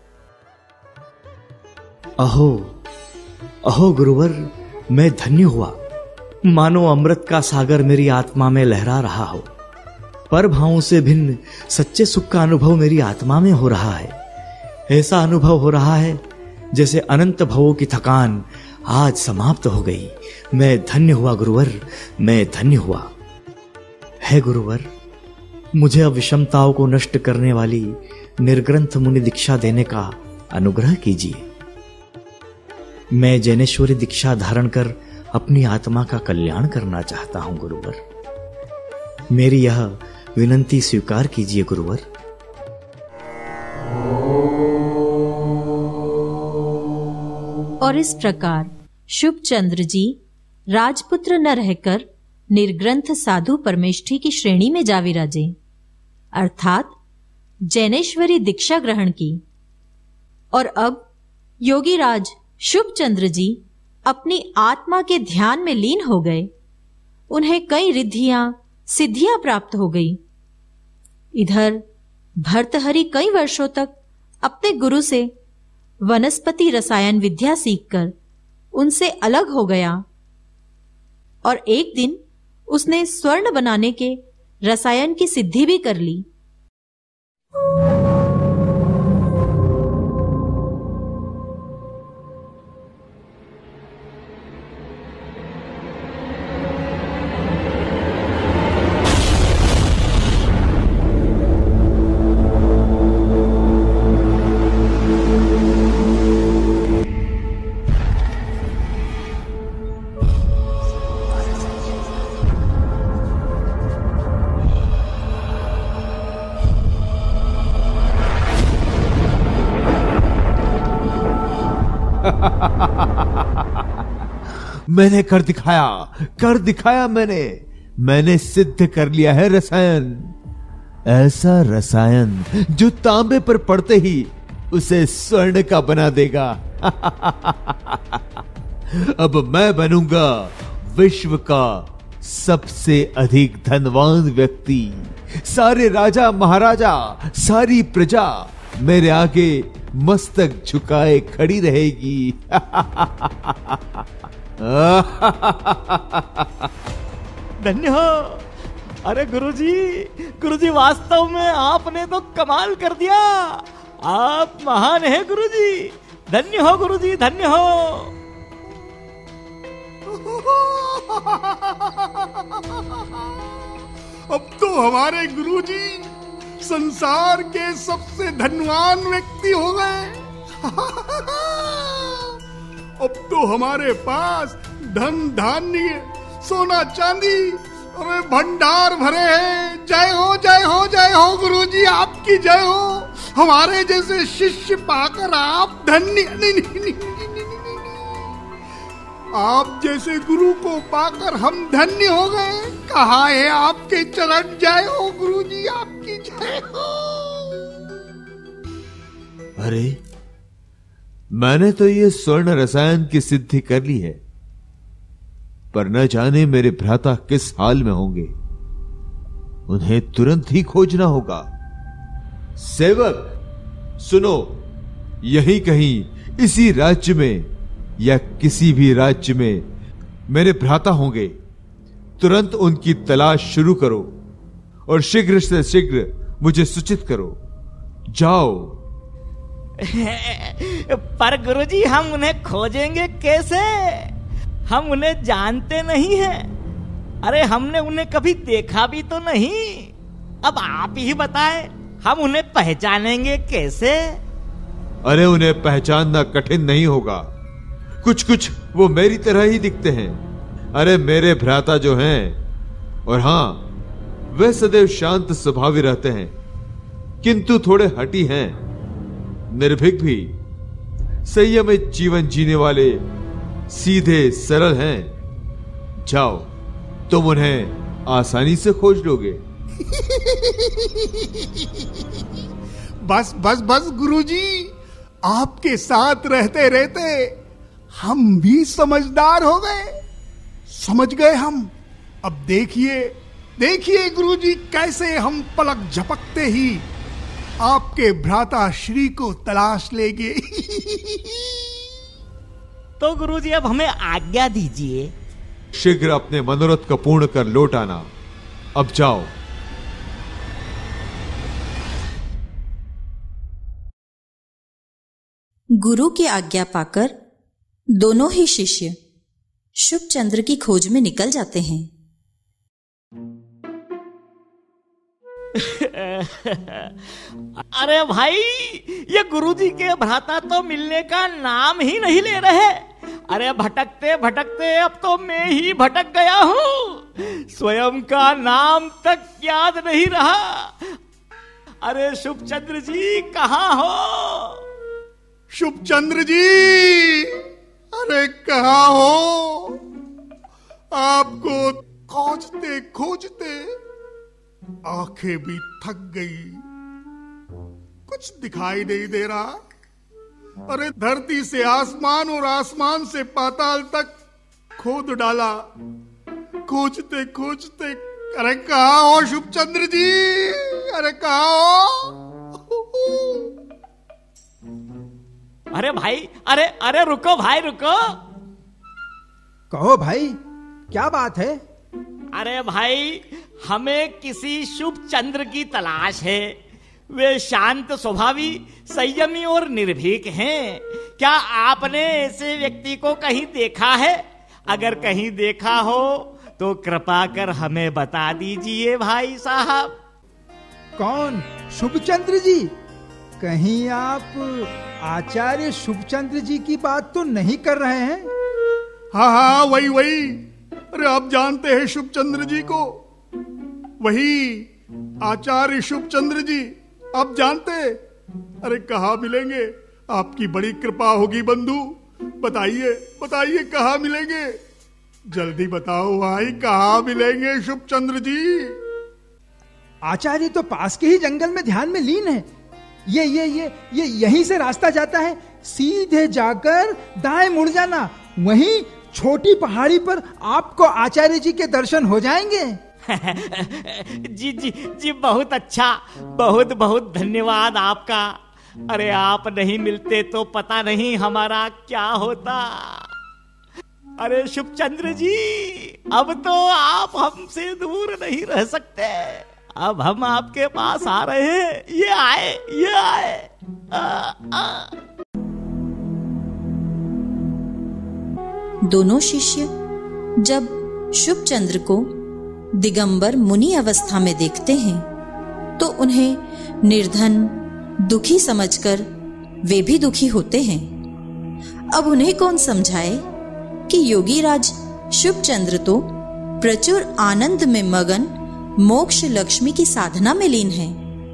[SPEAKER 5] अहो अहो गुरुवर, मैं धन्य हुआ। मानो अमृत का सागर मेरी आत्मा में लहरा रहा हो। पर भावों से भिन्न सच्चे सुख का अनुभव मेरी आत्मा में हो रहा है। ऐसा अनुभव हो रहा है जैसे अनंत भवों की थकान आज समाप्त हो गई। मैं धन्य हुआ गुरुवर, मैं धन्य हुआ। है गुरुवर, मुझे अब विषमताओं को नष्ट करने वाली निर्ग्रंथ मुनि दीक्षा देने का अनुग्रह कीजिए। मैं जैनेश्वरी दीक्षा धारण कर अपनी आत्मा का कल्याण करना चाहता हूं गुरुवर। मेरी यह विनंती स्वीकार कीजिए गुरुवर।
[SPEAKER 2] और इस प्रकार शुभचंद्र जी राजपुत्र न रहकर निर्ग्रंथ साधु परमेष्ठी की श्रेणी में जा विराजे, अर्थात जैनेश्वरी दीक्षा ग्रहण की। और अब योगीराज शुभचंद्र जी अपनी आत्मा के ध्यान में लीन हो गए। उन्हें कई रिद्धियां सिद्धियां प्राप्त हो गई। इधर भर्तहरि कई वर्षों तक अपने गुरु से वनस्पति रसायन विद्या सीखकर उनसे अलग हो गया और एक दिन उसने स्वर्ण बनाने के रसायन की सिद्धि भी कर ली।
[SPEAKER 6] मैंने कर दिखाया, कर दिखाया मैंने मैंने सिद्ध कर लिया है रसायन। ऐसा रसायन जो तांबे पर पड़ते ही उसे स्वर्ण का बना देगा। अब मैं बनूंगा विश्व का सबसे अधिक धनवान व्यक्ति। सारे राजा महाराजा, सारी प्रजा मेरे आगे मस्तक झुकाए खड़ी रहेगी।
[SPEAKER 13] धन्य हो। अरे गुरुजी, गुरुजी वास्तव में आपने तो कमाल कर दिया। आप महान हैं गुरुजी। धन्य हो गुरुजी, धन्य हो।
[SPEAKER 11] अब तो हमारे गुरुजी संसार के सबसे धनवान व्यक्ति हो गए। अब तो हमारे पास धन धान्य सोना चांदी और भंडार भरे हैं। जय हो, जय हो, जय हो गुरुजी, आपकी जय हो। हमारे जैसे शिष्य पाकर आप धन्य, नहीं, नहीं, नहीं, नहीं, नहीं, नहीं। आप जैसे गुरु को पाकर हम धन्य हो गए। कहा है आपके चरण। जय हो गुरुजी, आपकी जय हो।
[SPEAKER 6] अरे मैंने तो ये स्वर्ण रसायन की सिद्धि कर ली है, पर न जाने मेरे भ्राता किस हाल में होंगे। उन्हें तुरंत ही खोजना होगा। सेवक सुनो, यहीं कहीं इसी राज्य में या किसी भी राज्य में मेरे भ्राता होंगे। तुरंत उनकी तलाश शुरू करो और शीघ्र से शीघ्र मुझे सूचित करो। जाओ।
[SPEAKER 13] पर गुरुजी, हम उन्हें खोजेंगे कैसे? हम उन्हें जानते नहीं हैं। अरे हमने उन्हें कभी देखा भी तो नहीं। अब आप ही बताएं, हम उन्हें पहचानेंगे कैसे?
[SPEAKER 6] अरे उन्हें पहचानना कठिन नहीं होगा। कुछ कुछ वो मेरी तरह ही दिखते हैं। अरे मेरे भ्राता जो हैं, और हां, वे सदैव शांत स्वभावी रहते हैं, किंतु थोड़े हठी हैं, निर्भीक भी, संयमित जीवन जीने वाले, सीधे सरल हैं। जाओ तुम उन्हें आसानी से खोज लोगे।
[SPEAKER 11] बस बस बस गुरुजी, आपके साथ रहते रहते हम भी समझदार हो गए, समझ गए हम। अब देखिए देखिए गुरुजी, कैसे हम पलक झपकते ही आपके भ्राता श्री को तलाश लेंगे।
[SPEAKER 13] तो गुरुजी अब हमें आज्ञा दीजिए।
[SPEAKER 6] शीघ्र अपने मनोरथ को पूर्ण कर लौट आना। अब जाओ।
[SPEAKER 2] गुरु की आज्ञा पाकर दोनों ही शिष्य शुभ चंद्र की खोज में निकल जाते हैं।
[SPEAKER 13] अरे भाई, ये गुरुजी के भ्राता तो मिलने का नाम ही नहीं ले रहे। अरे भटकते भटकते अब तो मैं ही भटक गया हूँ, स्वयं का नाम तक याद नहीं रहा। अरे शुभ चंद्र जी कहाँ हो?
[SPEAKER 11] शुभ चंद्र जी, अरे कहाँ हो? आपको खोजते खोजते आंखें भी थक गई, कुछ दिखाई नहीं दे रहा। अरे धरती से आसमान और आसमान से पाताल तक खोद डाला, खोजते खोजते। अरे कहाँ हो शुभ चंद्र जी? अरे कहाँ हो?
[SPEAKER 13] अरे भाई, अरे अरे रुको भाई, रुको।
[SPEAKER 14] कहो भाई, क्या बात है?
[SPEAKER 13] अरे भाई, हमें किसी शुभ चंद्र की तलाश है। वे शांत स्वभावी, संयमी और निर्भीक हैं। क्या आपने ऐसे व्यक्ति को कहीं देखा है? अगर कहीं देखा हो तो कृपा कर हमें बता दीजिए भाई साहब।
[SPEAKER 14] कौन? शुभचंद्र जी? कहीं आप आचार्य शुभचंद्र जी की बात तो नहीं कर रहे हैं?
[SPEAKER 11] हाँ हाँ, वही वही। अरे आप जानते हैं शुभचंद्र जी को? वही आचार्य शुभचंद्र जी, आप जानते? अरे कहाँ मिलेंगे? आपकी बड़ी कृपा होगी बंधु, बताइए बताइए कहाँ मिलेंगे? जल्दी बताओ भाई, कहाँ मिलेंगे शुभचंद्र जी?
[SPEAKER 14] आचार्य तो पास के ही जंगल में ध्यान में लीन है। ये ये ये ये यहीं से रास्ता जाता है, सीधे जाकर दाएं मुड़ जाना, वहीं छोटी पहाड़ी पर आपको आचार्य जी के दर्शन हो जाएंगे।
[SPEAKER 13] जी जी जी, बहुत अच्छा, बहुत बहुत धन्यवाद आपका। अरे आप नहीं मिलते तो पता नहीं हमारा क्या होता। अरे शुभचंद्र जी, अब तो आप हमसे दूर नहीं रह सकते। अब हम आपके पास आ रहे हैं। ये आए, ये आए। आ, आ।
[SPEAKER 2] दोनों शिष्य जब शुभचंद्र को दिगंबर मुनि अवस्था में देखते हैं तो उन्हें निर्धन, दुखी समझकर वे भी दुखी होते हैं। अब उन्हें कौन समझाए कि योगी राज शुभचंद्र तो प्रचुर आनंद में मगन मोक्ष लक्ष्मी की साधना में लीन है।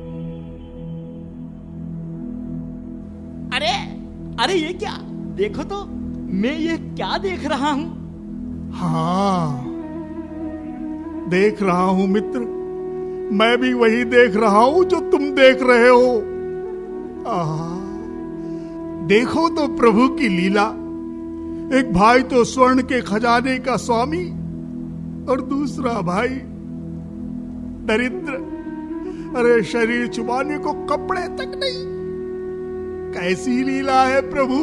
[SPEAKER 13] अरे अरे ये क्या? देखो तो, मैं ये क्या देख रहा हूँ?
[SPEAKER 11] हाँ, देख रहा हूं मित्र, मैं भी वही देख रहा हूं जो तुम देख रहे हो। आहा, देखो तो प्रभु की लीला। एक भाई तो स्वर्ण के खजाने का स्वामी और दूसरा भाई दरिद्र। अरे शरीर छुपाने को कपड़े तक नहीं। कैसी लीला है प्रभु!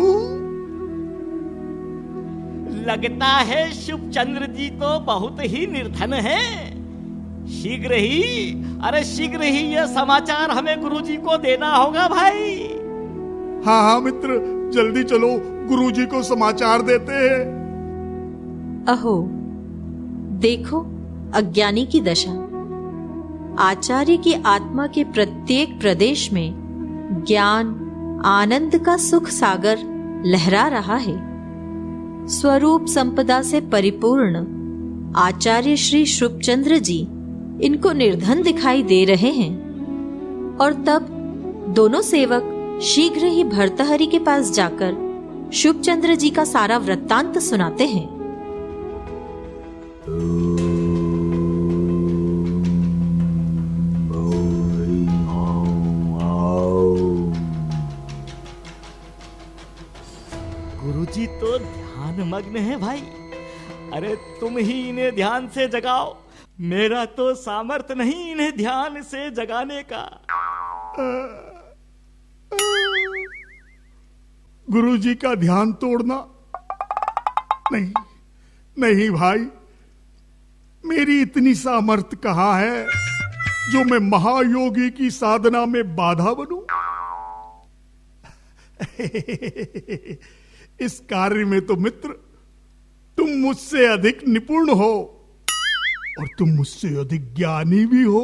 [SPEAKER 13] लगता है शुभचंद्र जी तो बहुत ही निर्धन हैं। शीघ्र ही, अरे शीघ्र ही यह समाचार हमें गुरुजी को देना होगा भाई।
[SPEAKER 11] हाँ हाँ मित्र, जल्दी चलो, गुरुजी को समाचार देते हैं।
[SPEAKER 2] अहो, देखो अज्ञानी की दशा। आचार्य की आत्मा के प्रत्येक प्रदेश में ज्ञान, आनंद का सुख सागर लहरा रहा है। स्वरूप संपदा से परिपूर्ण आचार्य श्री शुभचंद्र जी इनको निर्धन दिखाई दे रहे हैं। और तब दोनों सेवक शीघ्र ही भर्तहरि के पास जाकर शुभचंद्र जी का सारा वृत्तांत सुनाते हैं।
[SPEAKER 13] ध्यान मग्न हैं भाई। अरे तुम ही इन्हें ध्यान से जगाओ, मेरा तो सामर्थ्य नहीं इन्हें ध्यान से जगाने का।
[SPEAKER 11] गुरुजी का ध्यान तोड़ना? नहीं नहीं भाई, मेरी इतनी सामर्थ्य कहाँ है जो मैं महायोगी की साधना में बाधा बनूं? इस कार्य में तो मित्र तुम मुझसे अधिक निपुण हो और तुम मुझसे अधिक ज्ञानी भी हो।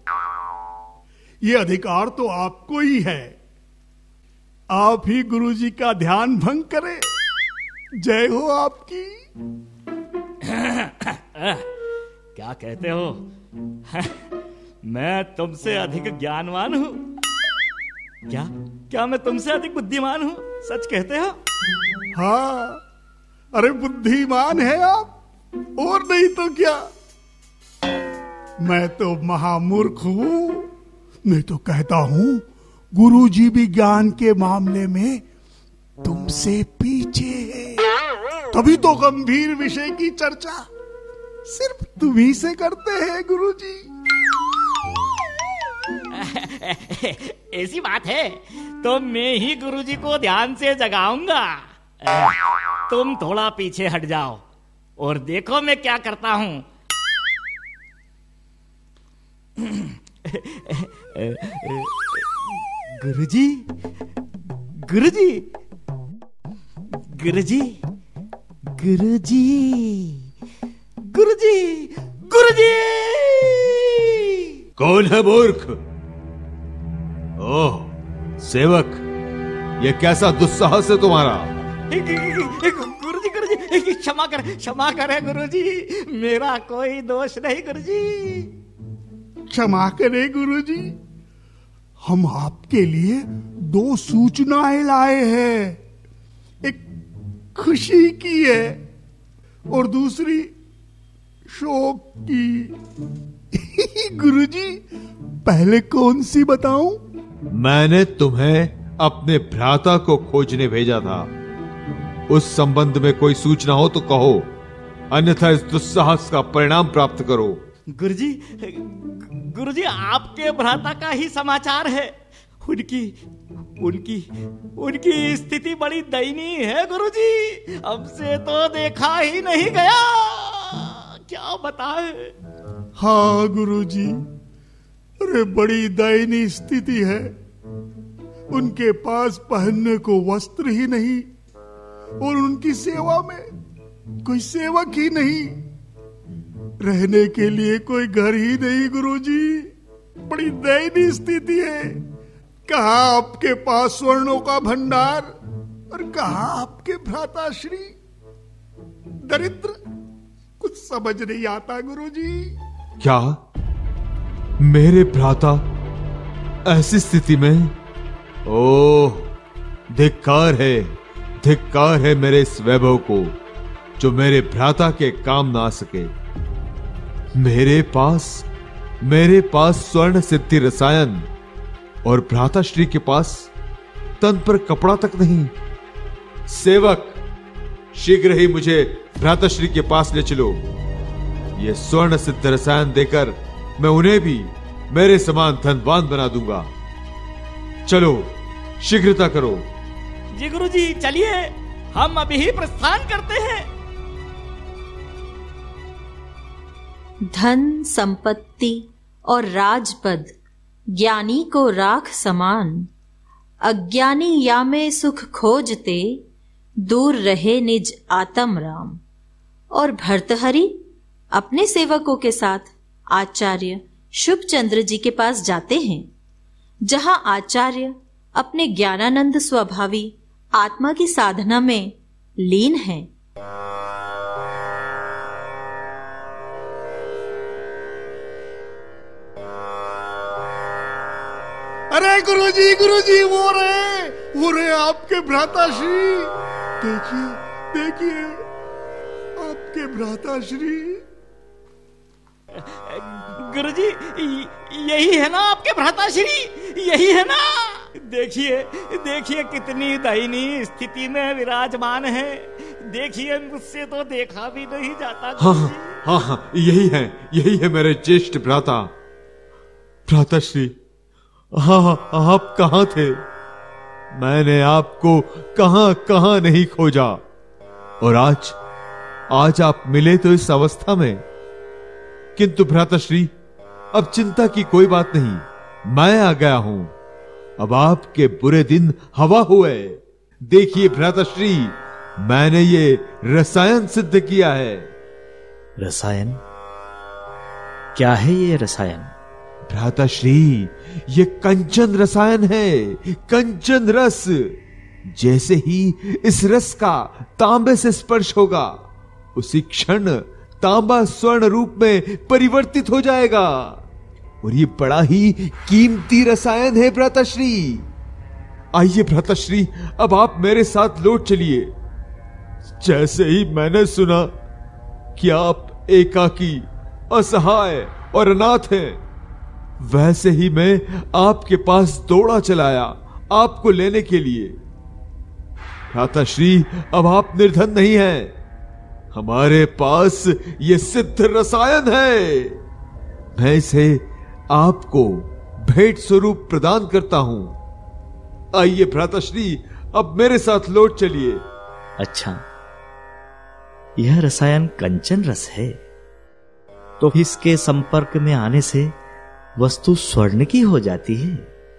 [SPEAKER 11] यह अधिकार तो आपको ही है। आप ही गुरुजी का ध्यान भंग करें। जय हो आपकी।
[SPEAKER 13] क्या कहते हो? मैं तुमसे अधिक ज्ञानवान हूं? क्या क्या मैं तुमसे अधिक बुद्धिमान हूं? सच कहते हो?
[SPEAKER 11] हाँ, अरे बुद्धिमान है आप, और नहीं तो क्या। मैं तो महामूर्ख हूं। मैं तो कहता हूं गुरुजी भी ज्ञान के मामले में तुमसे पीछे है। तभी तो गंभीर विषय की चर्चा सिर्फ तुम्ही से करते हैं गुरुजी।
[SPEAKER 13] ऐसी बात है तो मैं ही गुरुजी को ध्यान से जगाऊंगा। तुम थोड़ा पीछे हट जाओ और देखो मैं क्या करता हूं। गुरुजी, गुरुजी, गुरुजी, गुरुजी, गुरुजी, गुरुजी।
[SPEAKER 6] कौन है मूर्ख? ओह सेवक, ये कैसा दुस्साहस है तुम्हारा?
[SPEAKER 13] गुरुजी, गुरुजी, क्षमा कर, क्षमा करे गुरुजी, मेरा कोई दोष नहीं गुरुजी।
[SPEAKER 11] क्षमा करे गुरुजी, हम आपके लिए दो सूचनाएं लाए हैं। एक खुशी की है और दूसरी शोक की। गुरुजी, पहले कौन सी बताऊं?
[SPEAKER 6] मैंने तुम्हें अपने भ्राता को खोजने भेजा था। उस संबंध में कोई सूचना हो तो कहो, अन्यथा इस दुस्साहस का परिणाम प्राप्त करो।
[SPEAKER 13] गुरुजी, गुरुजी, आपके भ्राता का ही समाचार है। उनकी उनकी उनकी स्थिति बड़ी दयनीय है गुरुजी। हमसे तो देखा ही नहीं गया, क्या बताए।
[SPEAKER 11] हाँ गुरुजी, अरे बड़ी दयनीय स्थिति है। उनके पास पहनने को वस्त्र ही नहीं और उनकी सेवा में कोई सेवक ही नहीं। रहने के लिए कोई घर ही नहीं गुरुजी। बड़ी दयनीय स्थिति है। कहाँ आपके पास स्वर्णों का भंडार और कहाँ आपके भ्राताश्री। दरिद्र, कुछ समझ नहीं आता गुरुजी।
[SPEAKER 6] क्या मेरे भ्राता ऐसी स्थिति में? ओह, धिक्कार है, धिक्कार है मेरे इस वैभव को जो मेरे भ्राता के काम ना आ सके। मेरे पास मेरे पास स्वर्ण सिद्धि रसायन और भ्राताश्री के पास तन पर कपड़ा तक नहीं। सेवक, शीघ्र ही मुझे भ्राताश्री के पास ले चलो। ये स्वर्ण सिद्ध रसायन देकर मैं उन्हें भी मेरे समान धनवान बना दूंगा। चलो, शीघ्रता करो।
[SPEAKER 13] जी गुरुजी, चलिए, हम अभी ही प्रस्थान करते हैं।
[SPEAKER 2] धन संपत्ति और राजपद ज्ञानी को राख समान, अज्ञानी या में सुख खोजते, दूर रहे निज आत्म राम। और भर्तहरि अपने सेवकों के साथ आचार्य शुभचंद्र जी के पास जाते हैं, जहां आचार्य अपने ज्ञानानंद स्वभावी आत्मा की साधना में लीन हैं।
[SPEAKER 11] अरे गुरुजी, गुरुजी, वो रहे वो रहे आपके भ्राताश्री। देखिए देखिए आपके भ्राताश्री।
[SPEAKER 13] गुरुजी, यही है ना आपके भ्राताश्री? यही है ना? देखिए देखिए कितनी दयनीय स्थिति में विराजमान है। देखिए मुझसे तो देखा भी नहीं जाता।
[SPEAKER 6] हाँ हाँ हाँ यही है, यही है मेरे ज्येष्ठ भ्राता। भ्राताश्री, हाँ हाँ आप कहाँ थे? मैंने आपको कहां कहां नहीं खोजा, और आज आज आप मिले तो इस अवस्था में। किंतु भ्राताश्री, अब चिंता की कोई बात नहीं, मैं आ गया हूं। अब आपके बुरे दिन हवा हुए। देखिए भ्राताश्री, मैंने ये रसायन सिद्ध किया है।
[SPEAKER 5] रसायन? क्या है ये रसायन?
[SPEAKER 6] भ्राताश्री, ये कंचन रसायन है, कंचन रस। जैसे ही इस रस का तांबे से स्पर्श होगा, उसी क्षण तांबा स्वर्ण रूप में परिवर्तित हो जाएगा। और ये बड़ा ही कीमती रसायन है भ्राताश्री। आइए भ्राताश्री, अब आप मेरे साथ लौट चलिए। जैसे ही मैंने सुना कि आप एकाकी, असहाय और अनाथ हैं, वैसे ही मैं आपके पास दौड़ा चलाया आपको लेने के लिए। भ्राताश्री, अब आप निर्धन नहीं हैं, हमारे पास ये सिद्ध रसायन है। मैं इसे आपको भेंट स्वरूप प्रदान करता हूं। आइए भ्राताश्री, अब मेरे साथ लौट चलिए।
[SPEAKER 5] अच्छा, यह रसायन कंचन रस है, तो इसके संपर्क में आने से वस्तु स्वर्ण की हो जाती है।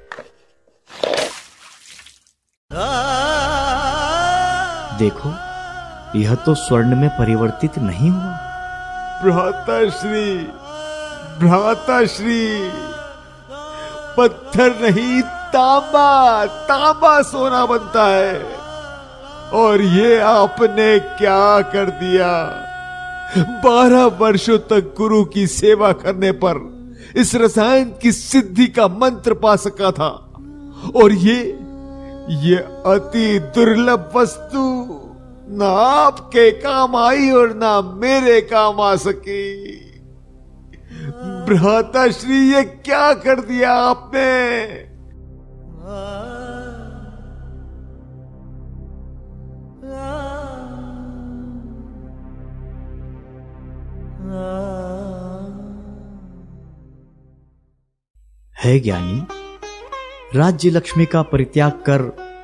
[SPEAKER 5] देखो, यह तो स्वर्ण में परिवर्तित नहीं हुआ।
[SPEAKER 6] भ्राताश्री, भ्राताश्री, पत्थर नहीं तांबा, तांबा सोना बनता है। और ये आपने क्या कर दिया? बारह वर्षों तक गुरु की सेवा करने पर इस रसायन की सिद्धि का मंत्र पा सका था, और ये ये अति दुर्लभ वस्तु ना आपके काम आई और ना मेरे काम आ सकी। भ्राताश्री, ये क्या कर दिया आपने?
[SPEAKER 5] है ज्ञानी, राज्य लक्ष्मी का परित्याग कर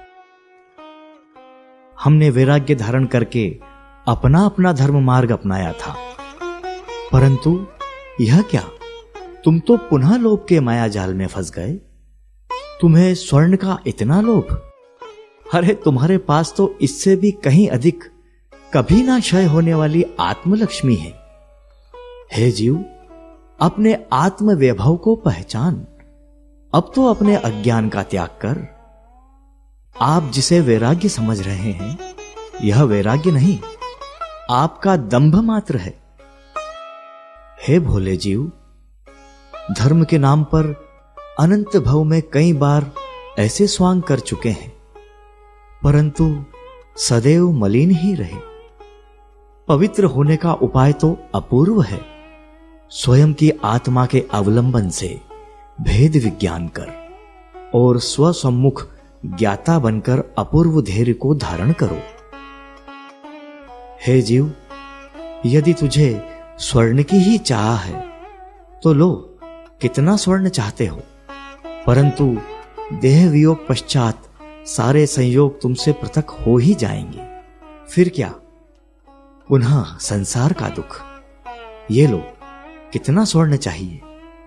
[SPEAKER 5] हमने वैराग्य धारण करके अपना अपना धर्म मार्ग अपनाया था। परंतु यह क्या, तुम तो पुनः लोभ के माया जाल में फंस गए। तुम्हें स्वर्ण का इतना लोभ? अरे तुम्हारे पास तो इससे भी कहीं अधिक कभी ना क्षय होने वाली आत्मलक्ष्मी है। हे जीव, अपने आत्म वैभव को पहचान। अब तो अपने अज्ञान का त्याग कर। आप जिसे वैराग्य समझ रहे हैं, यह वैराग्य नहीं, आपका दंभ मात्र है। हे भोले जीव, धर्म के नाम पर अनंत भव में कई बार ऐसे स्वांग कर चुके हैं, परंतु सदैव मलिन ही रहे। पवित्र होने का उपाय तो अपूर्व है। स्वयं की आत्मा के अवलंबन से भेद विज्ञान कर और स्वसम्मुख ज्ञाता बनकर अपूर्व धैर्य को धारण करो। हे जीव, यदि तुझे स्वर्ण की ही चाह है तो लो, कितना स्वर्ण चाहते हो, परंतु देह वियोग पश्चात सारे संयोग तुमसे पृथक हो ही जाएंगे। फिर क्या, पुनः संसार का दुख। ये लो, कितना स्वर्ण चाहिए?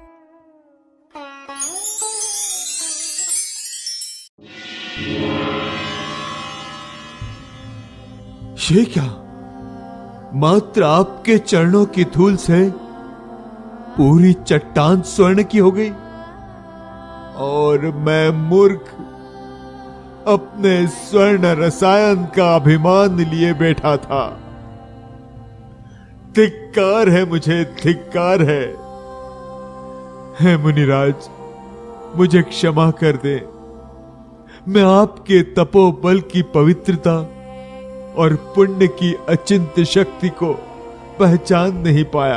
[SPEAKER 6] ये क्या, मात्र आपके चरणों की धूल से पूरी चट्टान स्वर्ण की हो गई, और मैं मूर्ख अपने स्वर्ण रसायन का अभिमान लिए बैठा था। धिक्कार है मुझे, धिक्कार है। हे मुनिराज, मुझे क्षमा कर दे। मैं आपके तपोबल की पवित्रता और पुण्य की अचिंत्य शक्ति को पहचान नहीं पाया।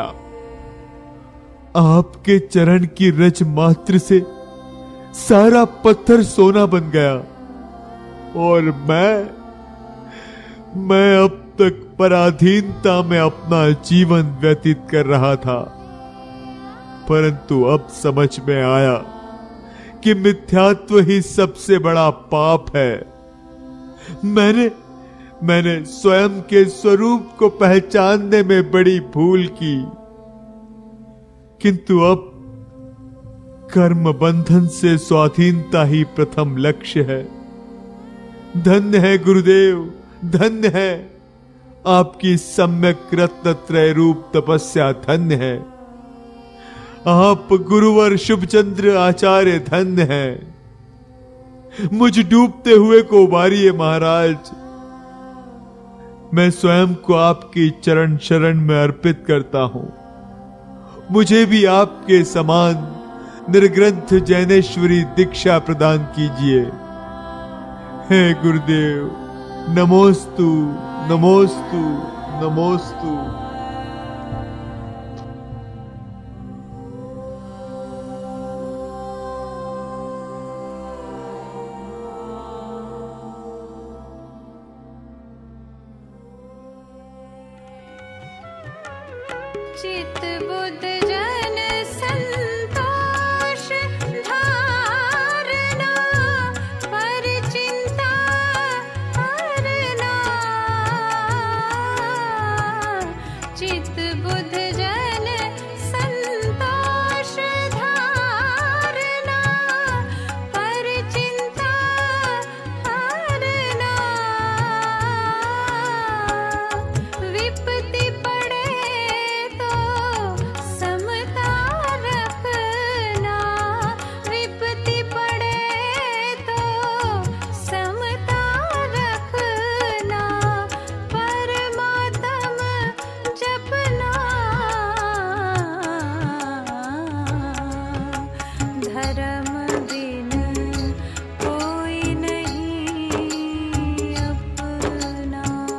[SPEAKER 6] आपके चरण की रज मात्र से सारा पत्थर सोना बन गया, और मैं मैं अब तक पराधीनता में अपना जीवन व्यतीत कर रहा था, परंतु अब समझ में आया कि मिथ्यात्व ही सबसे बड़ा पाप है। मैंने मैंने स्वयं के स्वरूप को पहचानने में बड़ी भूल की, किंतु अब कर्म बंधन से स्वाधीनता ही प्रथम लक्ष्य है। धन्य है गुरुदेव, धन्य है आपकी सम्यक रत्नत्रय रूप तपस्या, धन्य है आप गुरुवर शुभचंद्र आचार्य, धन्य है। मुझ डूबते हुए को उबारिए महाराज। मैं स्वयं को आपकी चरण शरण में अर्पित करता हूं। मुझे भी आपके समान निर्ग्रंथ जैनेश्वरी दीक्षा प्रदान कीजिए। हे गुरुदेव, नमोस्तु नमोस्तु नमोस्तु।
[SPEAKER 10] चित बुद्ध जन संतोष धारना, पर चिंता हरना। चित बुद्ध जन संतोष धारना, पर चिंता हरना। विपत्ति पड़े समता रखना, विपत्ति पड़े तो समता रखना। परमात्म जपना, धर्म बिन कोई नहीं अपना।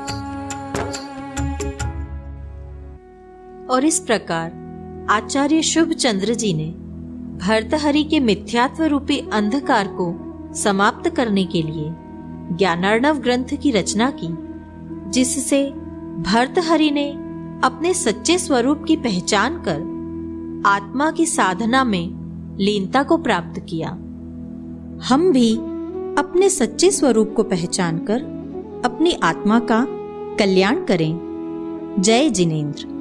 [SPEAKER 2] और इस प्रकार आचार्य शुभचंद्र जी ने भर्तहरि के मिथ्यात्व रूपी अंधकार को समाप्त करने के लिए ज्ञानार्णव ग्रंथ की रचना की, जिससे भर्तहरि ने अपने सच्चे स्वरूप की पहचान कर आत्मा की साधना में लीनता को प्राप्त किया। हम भी अपने सच्चे स्वरूप को पहचान कर अपनी आत्मा का कल्याण करें। जय जिनेंद्र।